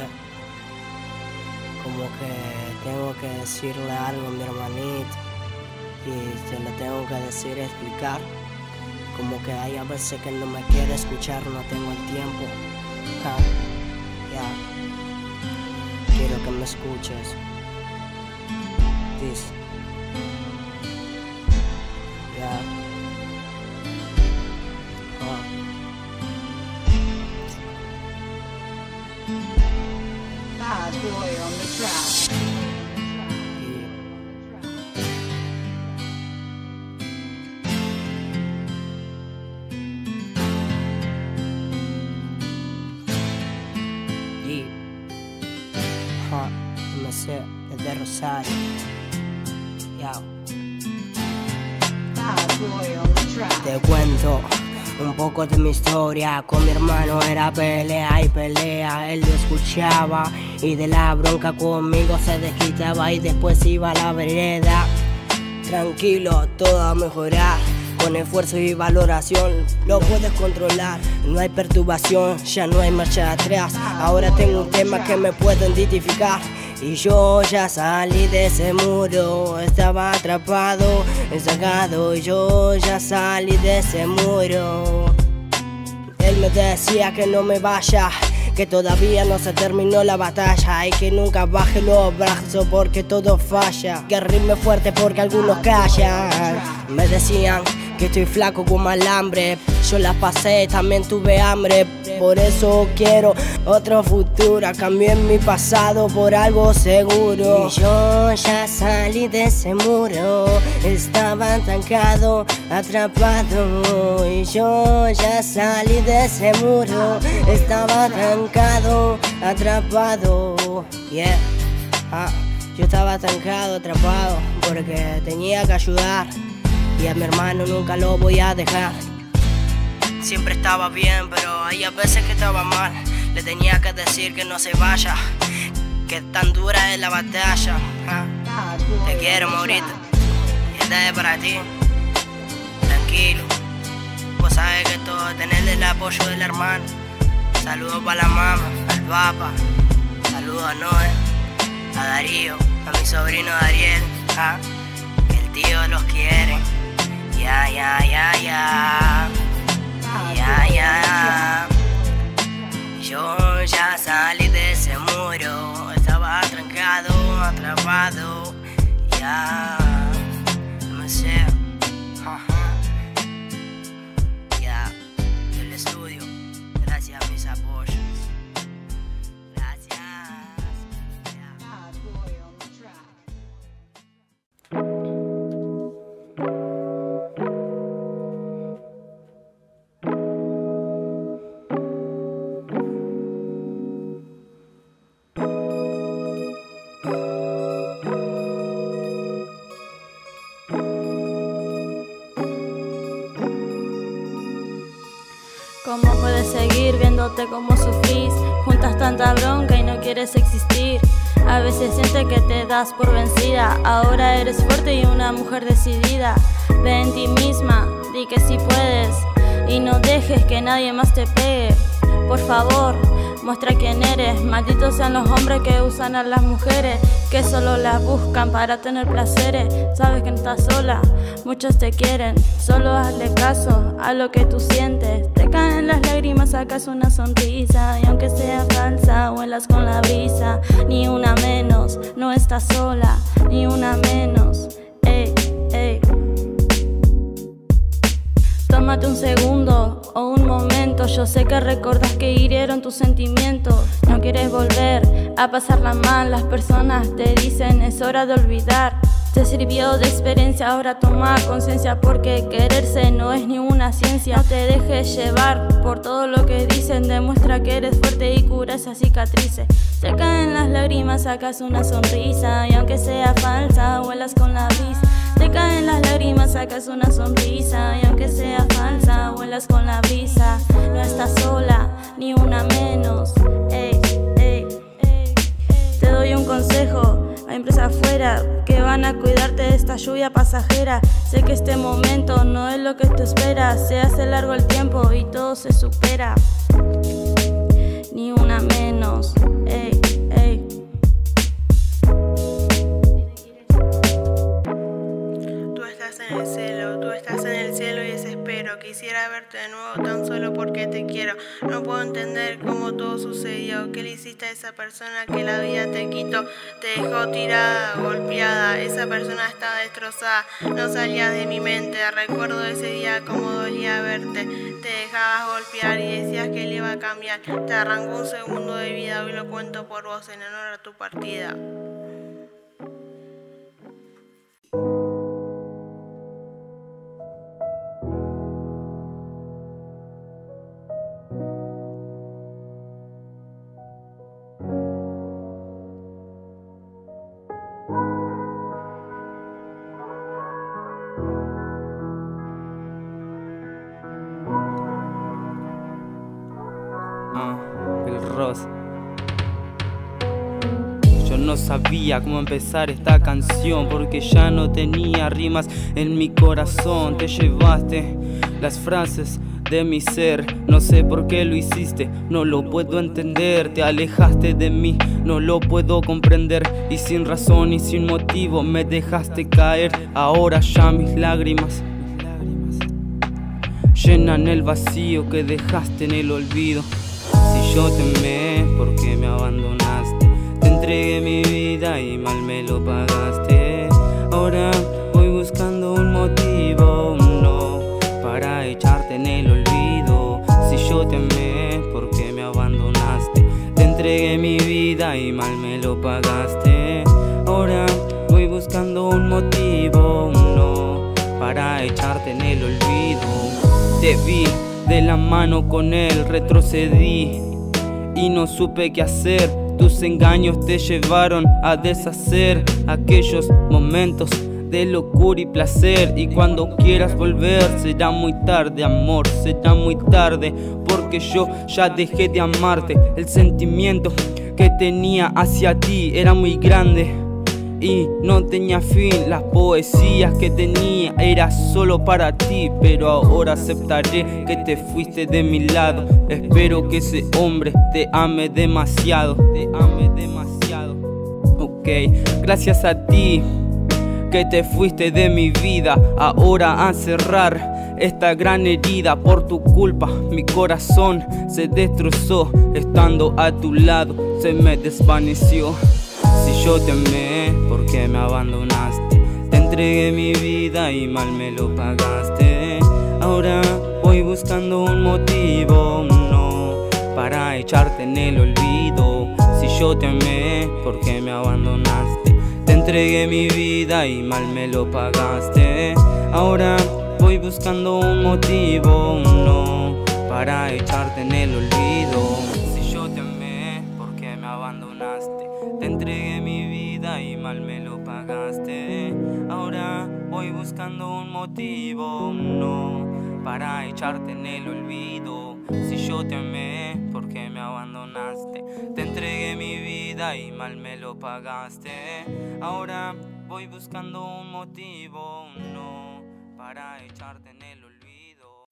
como que tengo que decirle algo a mi hermanito y se lo tengo que decir y explicar. Como que hay a veces que no me quiere escuchar, no tengo el tiempo. Ah, ya. Quiero que me escuches. This. Ya. Ah. Bad boy on the track. M C desde Rosario. Yeah. Te cuento un poco de mi historia. Con mi hermano era pelea y pelea. Él lo escuchaba y de la bronca conmigo se desquitaba y después iba a la vereda. Tranquilo, todo va a mejorar. Con esfuerzo y valoración lo puedes controlar. No hay perturbación, ya no hay marcha atrás. Ahora tengo un tema que me puedo identificar. Y yo ya salí de ese muro, estaba atrapado, ensagado. Y yo ya salí de ese muro. Él me decía que no me vaya, que todavía no se terminó la batalla y que nunca baje los brazos porque todo falla. Que rime fuerte porque algunos callan. Me decían que estoy flaco como alambre. Yo la pasé, también tuve hambre. Por eso quiero otro futuro. Cambié mi pasado por algo seguro. Y yo ya salí de ese muro. Estaba trancado, atrapado. Y yo ya salí de ese muro. Estaba trancado, atrapado. Yeah. Ah, yo estaba trancado, atrapado porque tenía que ayudar. Y a mi hermano nunca lo voy a dejar. Siempre estaba bien, pero hay a veces que estaba mal. Le tenía que decir que no se vaya, que tan dura es la batalla. ¿Ah? Te quiero, Maurito, y esta es para ti. Tranquilo, vos sabes que todo tener el apoyo del hermano. Saludos para la mamá, al papá. Saludos a Noé, a Darío, a mi sobrino Dariel. ¿Ah? Que el tío los quiere. Ya, ya, ya, ya. Ya, ya. Yo ya salí de ese muro. Estaba trancado, atrapado. Ya. No sé. Ajá. Ya. El estudio. Gracias a mis apoyos. Gracias. Ya. viéndote como sufrís. Juntas tanta bronca y no quieres existir. A veces sientes que te das por vencida. Ahora eres fuerte y una mujer decidida. Ve en ti misma, di que sí puedes. Y no dejes que nadie más te pegue. Por favor, muestra quién eres. Malditos sean los hombres que usan a las mujeres, que solo las buscan para tener placeres. Sabes que no estás sola, muchos te quieren. Solo hazle caso a lo que tú sientes. Te caen las lágrimas, sacas una sonrisa. Y aunque sea falsa, vuelas con la brisa. Ni una menos, no estás sola. Ni una menos, ey, ey. Tómate un segundo o un momento. Yo sé que recordás que hirieron tus sentimientos. No quieres volver a pasarla mal. Las personas te dicen es hora de olvidar. Te sirvió de experiencia, ahora toma conciencia. Porque quererse no es ni una ciencia. No te dejes llevar por todo lo que dicen. Demuestra que eres fuerte y cura esas cicatrices. Se caen las lágrimas, sacas una sonrisa. Y aunque sea falsa, vuelas con la brisa. Te caen las lágrimas, sacas una sonrisa. Y aunque sea falsa, vuelas con la brisa. No estás sola, ni una menos, ey, ey, ey. Te doy un consejo, hay empresas afuera que van a cuidarte de esta lluvia pasajera. Sé que este momento no es lo que tú esperas. Se hace largo el tiempo y todo se supera. Ni una menos, ey, ey. En el cielo, tú estás en el cielo y desespero. Quisiera verte de nuevo tan solo porque te quiero. No puedo entender cómo todo sucedió. ¿Qué le hiciste a esa persona que la vida te quitó? Te dejó tirada, golpeada. Esa persona estaba destrozada. No salías de mi mente. Recuerdo ese día como dolía verte. Te dejabas golpear y decías que él iba a cambiar. Te arrancó un segundo de vida. Hoy lo cuento por vos en honor a tu partida. Yo no sabía cómo empezar esta canción porque ya no tenía rimas en mi corazón. Te llevaste las frases de mi ser, no sé por qué lo hiciste, no lo puedo entender. Te alejaste de mí, no lo puedo comprender. Y sin razón y sin motivo me dejaste caer. Ahora ya mis lágrimas llenan el vacío que dejaste en el olvido. Si yo te amé, ¿por qué me abandonaste? Te entregué mi vida y mal me lo pagaste. Ahora voy buscando un motivo, no, para echarte en el olvido. Si yo te amé, ¿por qué me abandonaste? Te entregué mi vida y mal me lo pagaste. Ahora voy buscando un motivo, no, para echarte en el olvido. Te vi de la mano con él, retrocedí y no supe qué hacer. Tus engaños te llevaron a deshacer aquellos momentos de locura y placer. Y cuando quieras volver será muy tarde, amor, será muy tarde, porque yo ya dejé de amarte. El sentimiento que tenía hacia ti era muy grande y no tenía fin. Las poesías que tenía era solo para ti, pero ahora aceptaré que te fuiste de mi lado. Espero que ese hombre te ame demasiado, te ame demasiado. Ok, gracias a ti que te fuiste de mi vida. Ahora a cerrar esta gran herida. Por tu culpa mi corazón se destrozó. Estando a tu lado se me desvaneció. Si yo te amé, ¿por qué me abandonaste? Te entregué mi vida y mal me lo pagaste. Ahora voy buscando un motivo, no, para echarte en el olvido. Si yo te amé, ¿por qué me abandonaste? Te entregué mi vida y mal me lo pagaste. Ahora voy buscando un motivo, no, para echarte en el olvido. Si yo te amé, ¿por qué me abandonaste? Te entregué mi vida y mal me lo pagaste. Ahora voy buscando un motivo, no, para echarte en el olvido. Si yo te amé, ¿por qué me abandonaste? Te entregué mi vida y mal me lo pagaste. Ahora voy buscando un motivo, no, para echarte en el olvido.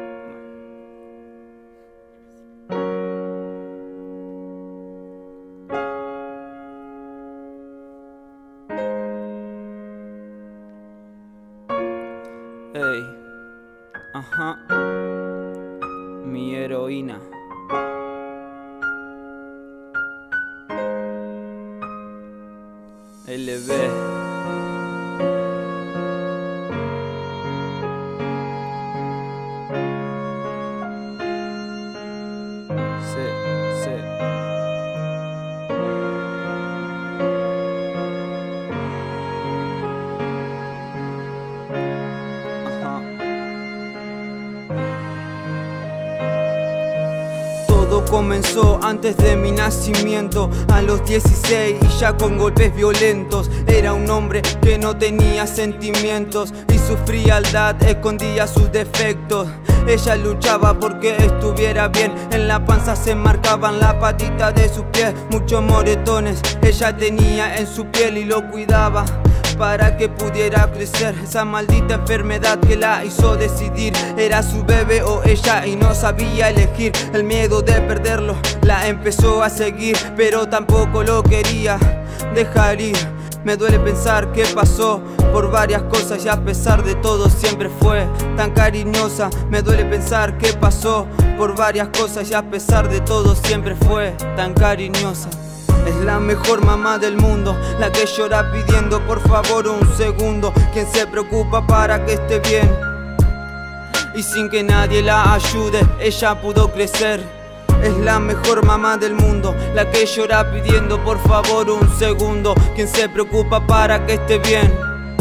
Ey, ajá, mi heroína. L B. Todo comenzó antes de mi nacimiento, a los dieciséis y ya con golpes violentos. Era un hombre que no tenía sentimientos y su frialdad escondía sus defectos. Ella luchaba porque estuviera bien, en la panza se marcaban las patitas de sus pies. Muchos moretones ella tenía en su piel y lo cuidaba para que pudiera crecer. Esa maldita enfermedad que la hizo decidir, era su bebé o ella y no sabía elegir. El miedo de perderlo la empezó a seguir, pero tampoco lo quería dejar ir. Me duele pensar que pasó por varias cosas y a pesar de todo siempre fue tan cariñosa. Me duele pensar que pasó por varias cosas y a pesar de todo siempre fue tan cariñosa. Es la mejor mamá del mundo, la que llora pidiendo por favor un segundo. Quien se preocupa para que esté bien y sin que nadie la ayude, ella pudo crecer. Es la mejor mamá del mundo, la que llora pidiendo por favor un segundo. Quien se preocupa para que esté bien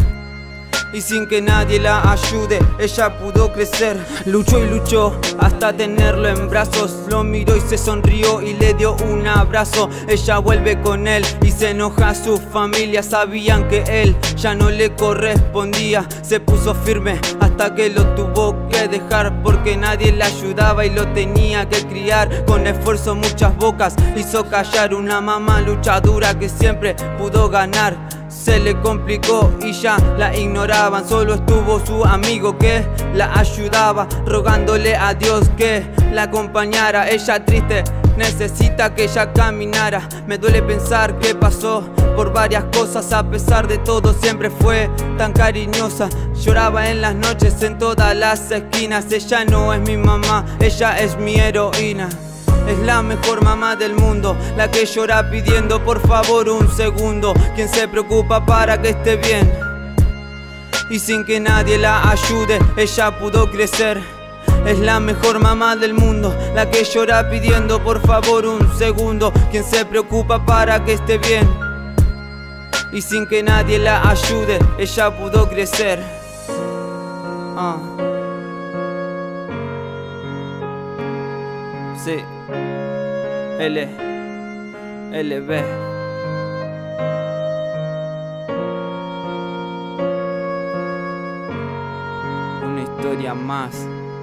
y sin que nadie la ayude, ella pudo crecer. Luchó y luchó hasta tenerlo en brazos. Lo miró y se sonrió y le dio un abrazo. Ella vuelve con él y se enoja. Su familia sabían que él ya no le correspondía. Se puso firme hasta que lo tuvo que dejar, porque nadie le ayudaba y lo tenía que criar. Con esfuerzo muchas bocas hizo callar. Una mamá luchadora que siempre pudo ganar. Se le complicó y ya la ignoraban. Solo estuvo su amigo que la ayudaba, rogándole a Dios que la acompañara. Ella triste necesita que ella caminara. Me duele pensar que pasó por varias cosas. A pesar de todo siempre fue tan cariñosa. Lloraba en las noches en todas las esquinas. Ella no es mi mamá, ella es mi heroína. Es la mejor mamá del mundo, la que llora pidiendo por favor un segundo. Quien se preocupa para que esté bien y sin que nadie la ayude, ella pudo crecer. Es la mejor mamá del mundo, la que llora pidiendo por favor un segundo. Quien se preocupa para que esté bien y sin que nadie la ayude, ella pudo crecer. Ah. Sí. L, L B. Una historia más.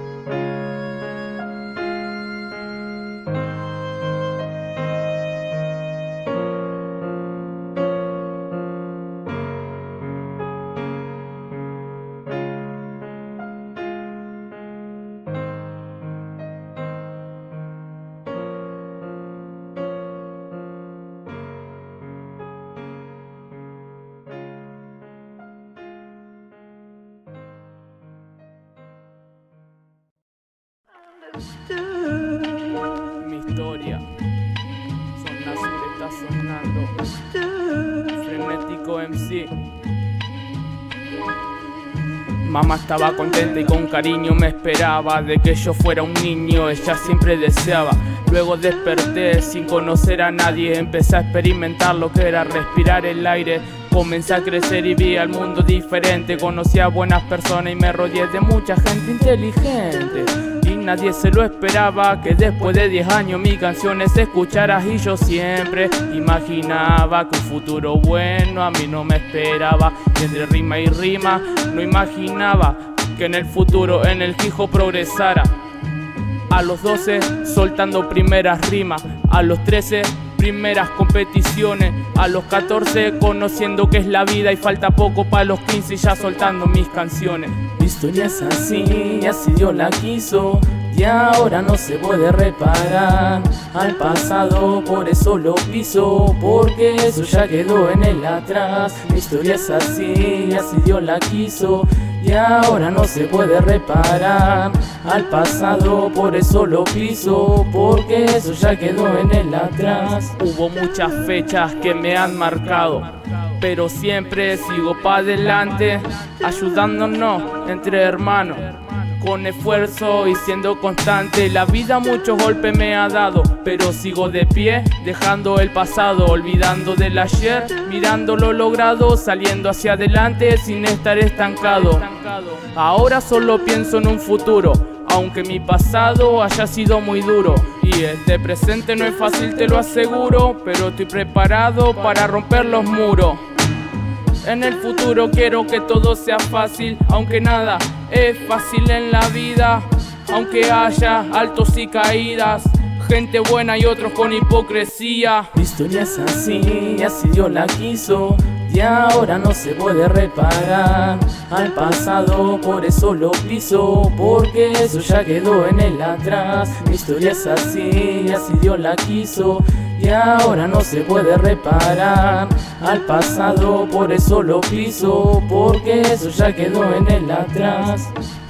Mi historia, Zona Sur está sonando, Frenético M C. Mamá estaba contenta y con cariño me esperaba. De que yo fuera un niño, ella siempre deseaba. Luego desperté sin conocer a nadie. Empecé a experimentar lo que era respirar el aire. Comencé a crecer y vi al mundo diferente. Conocí a buenas personas y me rodeé de mucha gente inteligente. Y nadie se lo esperaba, que después de diez años mis canciones escucharas. Y yo siempre imaginaba que un futuro bueno a mí no me esperaba. Y entre rima y rima no imaginaba que en el futuro en el Quijo progresara. A los doce soltando primeras rimas, a los trece primeras competiciones, a los catorce conociendo qué es la vida y falta poco para los quince ya soltando mis canciones. Mi historia es así, así Dios la quiso y ahora no se puede reparar al pasado, por eso lo piso, porque eso ya quedó en el atrás. Mi historia es así, así Dios la quiso y ahora no se puede reparar al pasado, por eso lo piso, porque eso ya quedó en el atrás. Hubo muchas fechas que me han marcado, pero siempre sigo pa' adelante, ayudándonos entre hermanos, con esfuerzo y siendo constante. La vida muchos golpes me ha dado, pero sigo de pie, dejando el pasado, olvidando del ayer, mirando lo logrado, saliendo hacia adelante sin estar estancado. Ahora solo pienso en un futuro, aunque mi pasado haya sido muy duro. Y este presente no es fácil, te lo aseguro, pero estoy preparado para romper los muros. En el futuro quiero que todo sea fácil, aunque nada es fácil en la vida, aunque haya altos y caídas, gente buena y otros con hipocresía. Mi historia es así, así Dios la quiso y ahora no se puede reparar al pasado, por eso lo piso, porque eso ya quedó en el atrás. Mi historia es así, así Dios la quiso y ahora no se puede reparar al pasado, por eso lo piso, porque eso ya quedó en el atrás.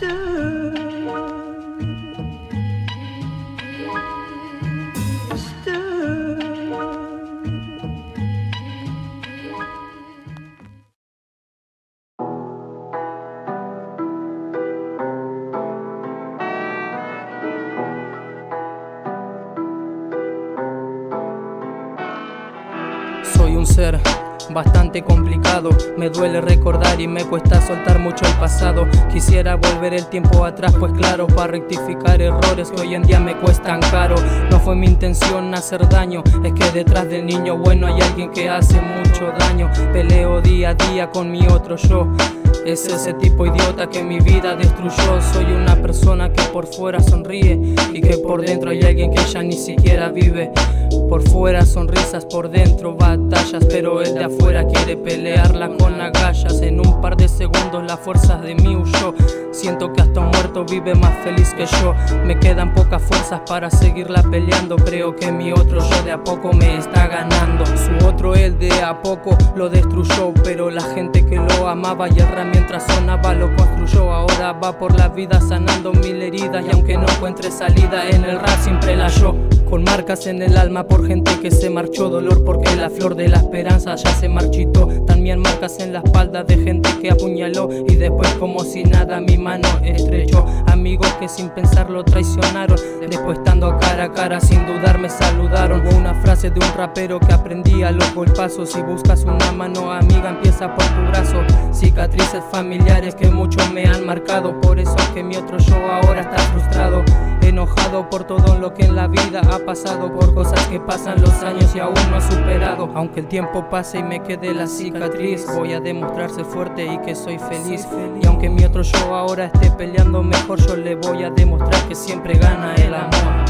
Soy un ser bastante complicado, me duele recordar y me cuesta soltar mucho el pasado. Quisiera volver el tiempo atrás, pues claro, para rectificar errores que hoy en día me cuestan caro. No fue mi intención hacer daño, es que detrás del niño bueno hay alguien que hace mucho daño. Peleo día a día con mi otro yo, es ese tipo idiota que mi vida destruyó. Soy una persona que por fuera sonríe y que por dentro hay alguien que ya ni siquiera vive. Por fuera sonrisas, por dentro batallas, pero el de afuera quiere pelearla con agallas. En un par de segundos las fuerzas de mí huyó. Siento que hasta un muerto vive más feliz que yo. Me quedan pocas fuerzas para seguirla peleando. Creo que mi otro yo de a poco me está ganando. Su otro él de a poco lo destruyó, pero la gente que lo amaba y el rap mientras sonaba lo construyó. Ahora va por la vida sanando mil heridas y aunque no encuentre salida en el rap siempre la halló. Con marcas en el alma por gente que se marchó, dolor porque la flor de la esperanza ya se marchitó. También marcas en la espalda de gente que apuñaló y después como si nada mi mano estrechó. Amigos que sin pensarlo traicionaron, después estando cara a cara sin dudar me saludaron. Hubo una frase de un rapero que aprendí a los golpazos: si buscas una mano amiga empieza por tu brazo. Cicatrices familiares que muchos me han marcado, por eso es que mi otro yo ahora está frustrado, enojado por todo lo que en la vida ha pasado, por cosas que pasan los años y aún no ha superado. Aunque el tiempo pase y me quede la cicatriz, voy a demostrar ser fuerte y que soy feliz. Y aunque mi otro yo ahora esté peleando mejor, yo le voy a demostrar que siempre gana el amor.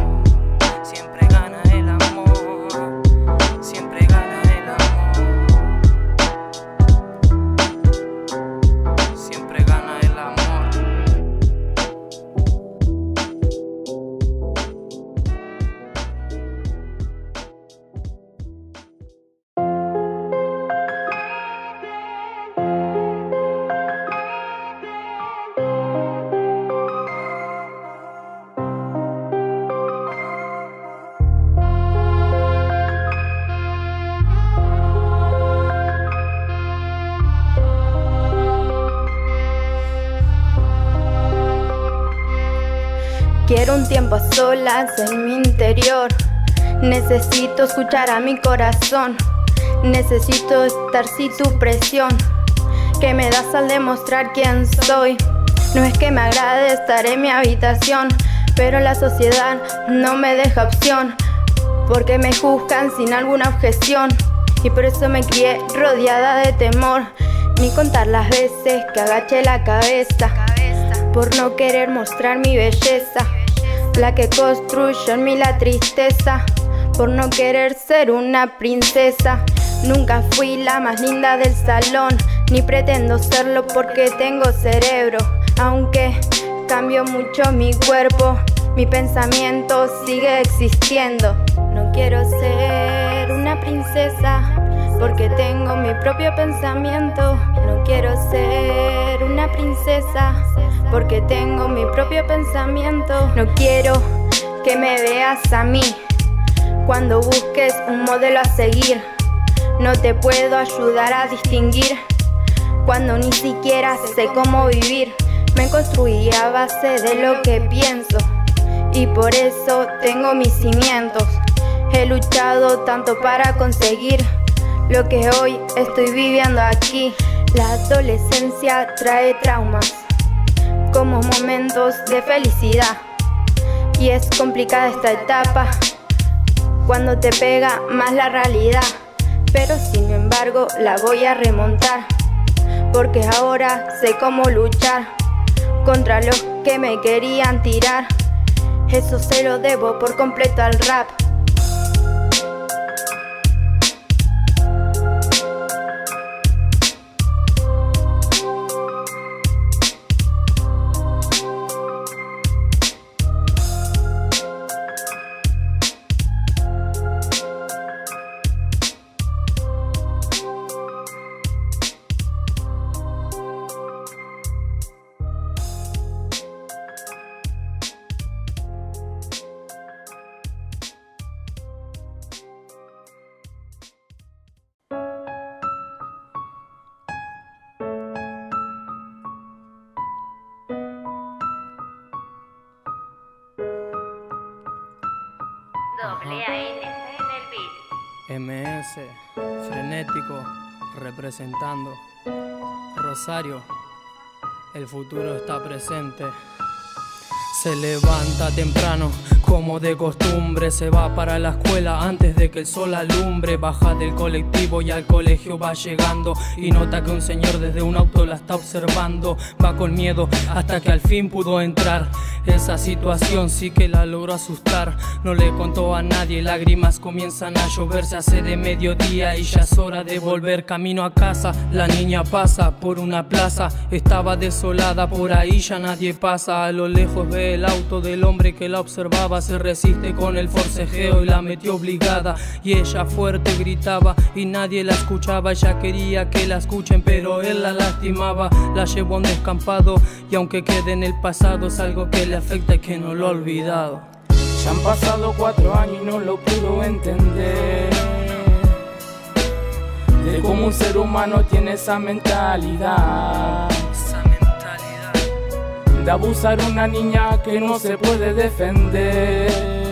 Siempre gana el amor. Siempre gana el amor. Siempre gana el amor. Quiero un tiempo a solas en mi interior. Necesito escuchar a mi corazón. Necesito estar sin tu presión que me das al demostrar quién soy. No es que me agrade estar en mi habitación, pero la sociedad no me deja opción, porque me juzgan sin alguna objeción. Y por eso me crié rodeada de temor, ni contar las veces que agaché la cabeza. por no querer mostrar mi belleza, la que construyó en mí la tristeza, por no querer ser una princesa. Nunca fui la más linda del salón, ni pretendo serlo porque tengo cerebro. Aunque cambió mucho mi cuerpo, mi pensamiento sigue existiendo. No quiero ser una princesa porque tengo mi propio pensamiento. No quiero ser una princesa porque tengo mi propio pensamiento. No quiero que me veas a mí cuando busques un modelo a seguir. No te puedo ayudar a distinguir cuando ni siquiera sé cómo vivir. Me construí a base de lo que pienso y por eso tengo mis cimientos. He luchado tanto para conseguir lo que hoy estoy viviendo aquí. La adolescencia trae traumas como momentos de felicidad, y es complicada esta etapa cuando te pega más la realidad. Pero sin embargo la voy a remontar, porque ahora sé cómo luchar contra los que me querían tirar. Eso se lo debo por completo al rap. M S, frenético, representando. Rosario, el futuro está presente. Se levanta temprano, como de costumbre, se va para la escuela antes de que el sol alumbre. Baja del colectivo y al colegio va llegando y nota que un señor desde un auto la está observando. Va con miedo hasta que al fin pudo entrar. Esa situación sí que la logró asustar. No le contó a nadie, lágrimas comienzan a llover. Se hace de mediodía y ya es hora de volver. Camino a casa, la niña pasa por una plaza. Estaba desolada, por ahí ya nadie pasa. A lo lejos ve el auto del hombre que la observaba. Se resiste con el forcejeo y la metió obligada. Y ella fuerte gritaba y nadie la escuchaba. Ella quería que la escuchen pero él la lastimaba. La llevó a un descampado y aunque quede en el pasado, es algo que le afecta y que no lo ha olvidado. Ya han pasado cuatro años y no lo pudo entender, de cómo un ser humano tiene esa mentalidad, esa mentalidad de abusar a una niña que no se puede defender.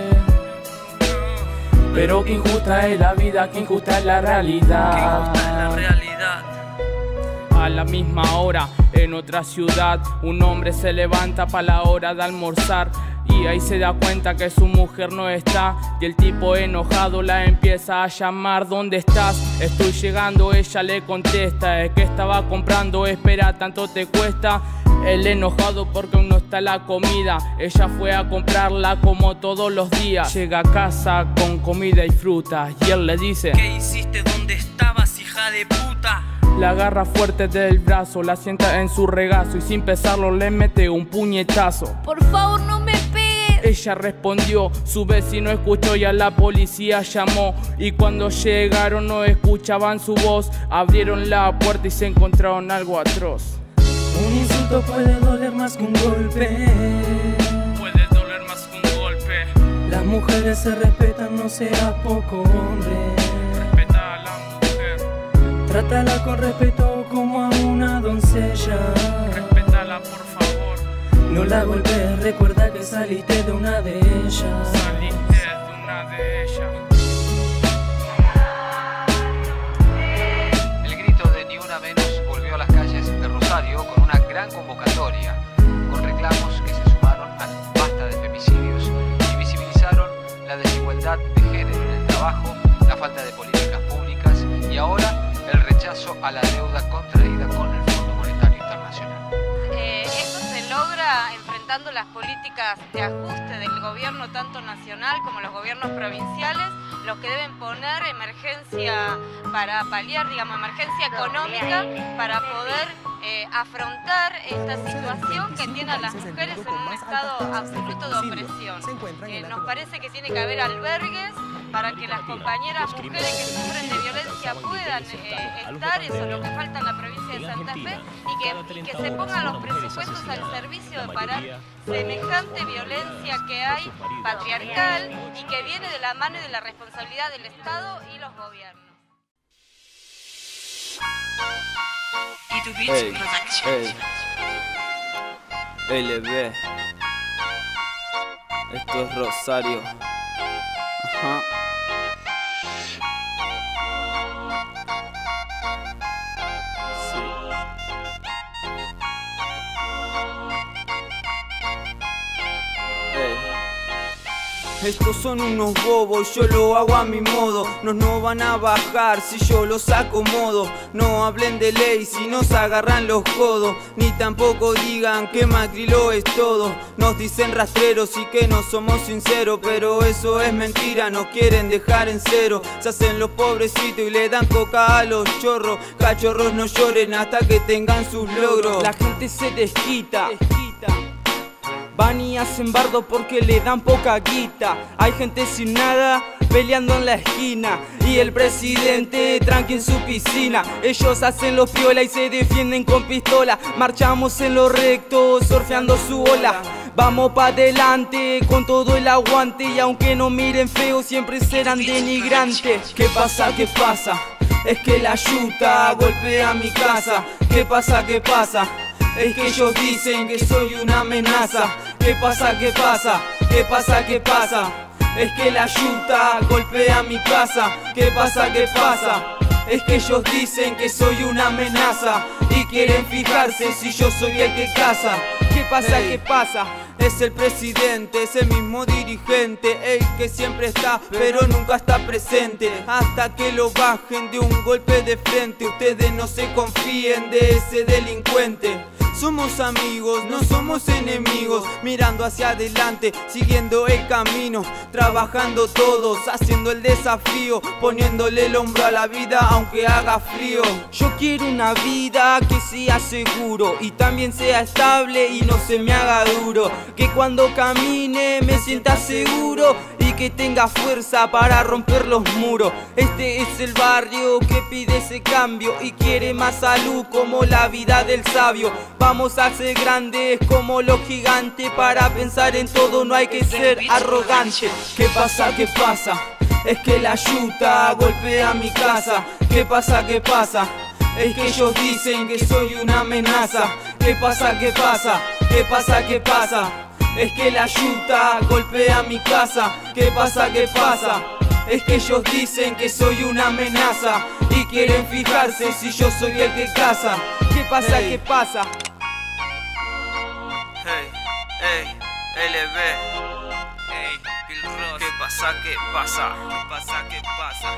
Pero que injusta es la vida, que injusta es la realidad. Que injusta es la realidad. A la misma hora, en otra ciudad, un hombre se levanta para la hora de almorzar y ahí se da cuenta que su mujer no está. Y el tipo enojado la empieza a llamar. ¿Dónde estás? Estoy llegando, ella le contesta. Es que estaba comprando, espera, tanto te cuesta. Él enojado porque aún no está la comida. Ella fue a comprarla como todos los días. Llega a casa con comida y fruta y él le dice: ¿qué hiciste? ¿Dónde estabas, hija de puta? La agarra fuerte del brazo, la sienta en su regazo y sin pesarlo le mete un puñetazo. Por favor, no me pegues. Ella respondió, su vecino escuchó y a la policía llamó. Y cuando llegaron no escuchaban su voz. Abrieron la puerta y se encontraron algo atroz. Un insulto puede doler más que un golpe. Puede doler más que un golpe. Las mujeres se respetan, no seas poco hombre. Respeta a la mujer. Trátala con respeto como a una doncella. Respétala, por favor. No la golpees, recuerda que saliste de una de ellas. Saliste de una de ellas. El grito de Ni Una Menos volvió a las calles de Rosario con una gran convocatoria, con reclamos que se sumaron al basta de femicidios y visibilizaron la desigualdad de género en el trabajo, la falta de políticas públicas y ahora el rechazo a la deuda contraída con el Fondo Monetario Internacional. Eh, esto se logra criticando las políticas de ajuste del gobierno tanto nacional como los gobiernos provinciales, los que deben poner emergencia para paliar, digamos, emergencia económica para poder eh, afrontar esta situación que tiene a las mujeres en un estado absoluto de opresión. Eh, nos parece que tiene que haber albergues para que las compañeras mujeres que sufren de violencia puedan eh, estar, eso es lo que falta en la provincia de Santa Fe, y que, y que se pongan los presupuestos al servicio de parar semejante violencia que hay patriarcal y que viene de la mano y de la responsabilidad del Estado y los gobiernos. Hey, hey. L B. Esto es Rosario. Ajá. Estos son unos bobos, yo lo hago a mi modo. Nos no van a bajar si yo los acomodo. No hablen de ley si nos agarran los codos, ni tampoco digan que Macri lo es todo. Nos dicen rastreros y que no somos sinceros, pero eso es mentira, nos quieren dejar en cero. Se hacen los pobrecitos y le dan coca a los chorros. Cachorros no lloren hasta que tengan sus logros. La gente se desquita, van y hacen bardo porque le dan poca guita. Hay gente sin nada peleando en la esquina y el presidente tranqui en su piscina. Ellos hacen los piola y se defienden con pistola. Marchamos en lo recto, surfeando su ola. Vamos pa' adelante con todo el aguante, y aunque no miren feo siempre serán denigrantes. ¿Qué pasa? ¿Qué pasa? Es que la yuta golpea mi casa. ¿Qué pasa? ¿Qué pasa? Es que ellos dicen que soy una amenaza. ¿Qué pasa? ¿Qué pasa? ¿Qué pasa? ¿Qué pasa? Es que la yuta golpea mi casa. ¿Qué pasa? ¿Qué pasa? Es que ellos dicen que soy una amenaza y quieren fijarse si yo soy el que caza. ¿Qué pasa? Hey. ¿Qué pasa? Es el presidente, es el mismo dirigente, el que siempre está, pero nunca está presente. Hasta que lo bajen de un golpe de frente, ustedes no se confíen de ese delincuente. Somos amigos, no somos enemigos, mirando hacia adelante, siguiendo el camino, trabajando todos, haciendo el desafío, poniéndole el hombro a la vida aunque haga frío. Yo quiero una vida que sea seguro y también sea estable y no se me haga duro. Que cuando camine me sienta seguro y que tenga fuerza para romper los muros. Este es el barrio que pide ese cambio y quiere más salud como la vida del sabio. Vamos a ser grandes como los gigantes, para pensar en todo no hay que ser arrogante. ¿Qué pasa? ¿Qué pasa? Es que la yuta golpea mi casa. ¿Qué pasa? ¿Qué pasa? Es que ellos dicen que soy una amenaza. ¿Qué pasa? ¿Qué pasa? ¿Qué pasa? ¿Qué pasa? Es que la yuta golpea mi casa. ¿Qué pasa? ¿Qué pasa? Es que ellos dicen que soy una amenaza y quieren fijarse si yo soy el que caza. ¿Qué pasa? Hey. ¿Qué pasa? Hey, hey, L B. Hey, Bill Ross. ¿Qué pasa? ¿Qué pasa? ¿Qué pasa? ¿Qué pasa?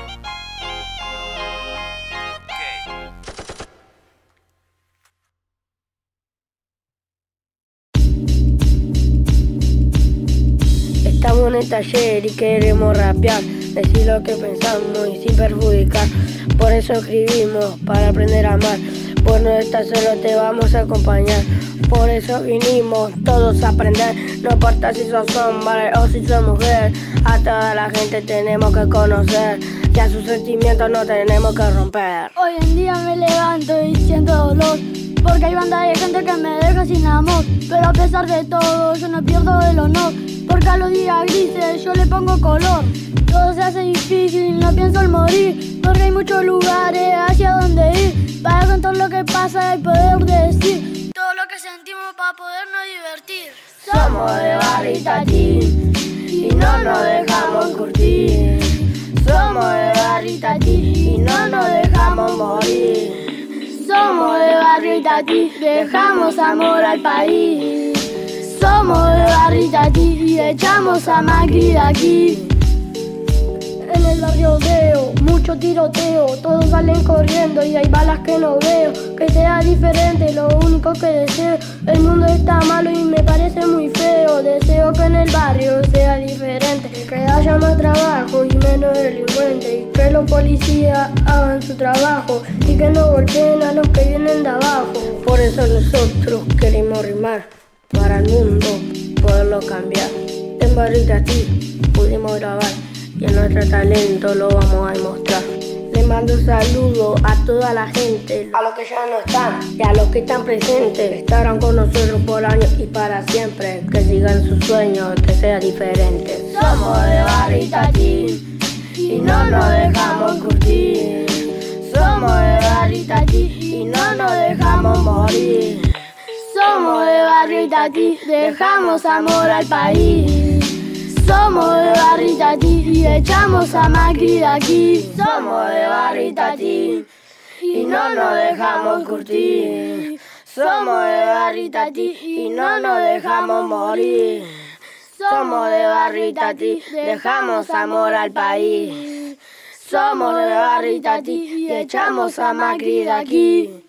Estamos en el taller y queremos rapear, decir lo que pensamos y sin perjudicar. Por eso escribimos, para aprender a amar. Por no estar solo te vamos a acompañar. Por eso vinimos todos a aprender. No importa si sos hombre o si sos mujer, a toda la gente tenemos que conocer, y a sus sentimientos no tenemos que romper. Hoy en día me levanto y siento dolor, porque hay banda de gente que me deja sin amor. Pero a pesar de todo yo no pierdo el honor, porque a los días grises yo le pongo color. Todo se hace difícil, no pienso en morir, porque hay muchos lugares hacia donde ir, para contar lo que pasa y poder decir todo lo que sentimos para podernos divertir. Somos de Barritatí y no nos dejamos curtir. Somos de Barritatí y no nos dejamos morir. Somos de Barritatí, dejamos amor al país. Somos de Barritatí y echamos a Macri de aquí. L el barrio veo mucho tiroteo, todos salen corriendo y hay balas que no veo. Que sea diferente, lo único que deseo. El mundo está malo y me parece muy feo. Deseo que en el barrio sea diferente, que haya más trabajo y menos delincuentes, y que los policías hagan su trabajo y que no golpeen a los que vienen de abajo. Por eso nosotros queremos rimar, para el mundo poderlo cambiar. En Barrita a ti pudimos grabar y en nuestro talento lo vamos a demostrar. Le mando un saludo a toda la gente, a los que ya no están y a los que están presentes. Estarán con nosotros por años y para siempre. Que sigan sus sueños, que sea diferente. Somos de Barrita a ti y no nos dejamos curtir. Somos de Barrita a ti y no nos dejamos morir. Somos de Barrita a ti, dejamos amor al país. Somos de Barrita a ti y echamos a Macri de aquí. Somos de Barrita a ti y no nos dejamos curtir. Somos de Barrita a ti y no nos dejamos morir. Somos de Barrita a ti, dejamos amor al país. Somos de Barrita a ti y echamos a Macri de aquí.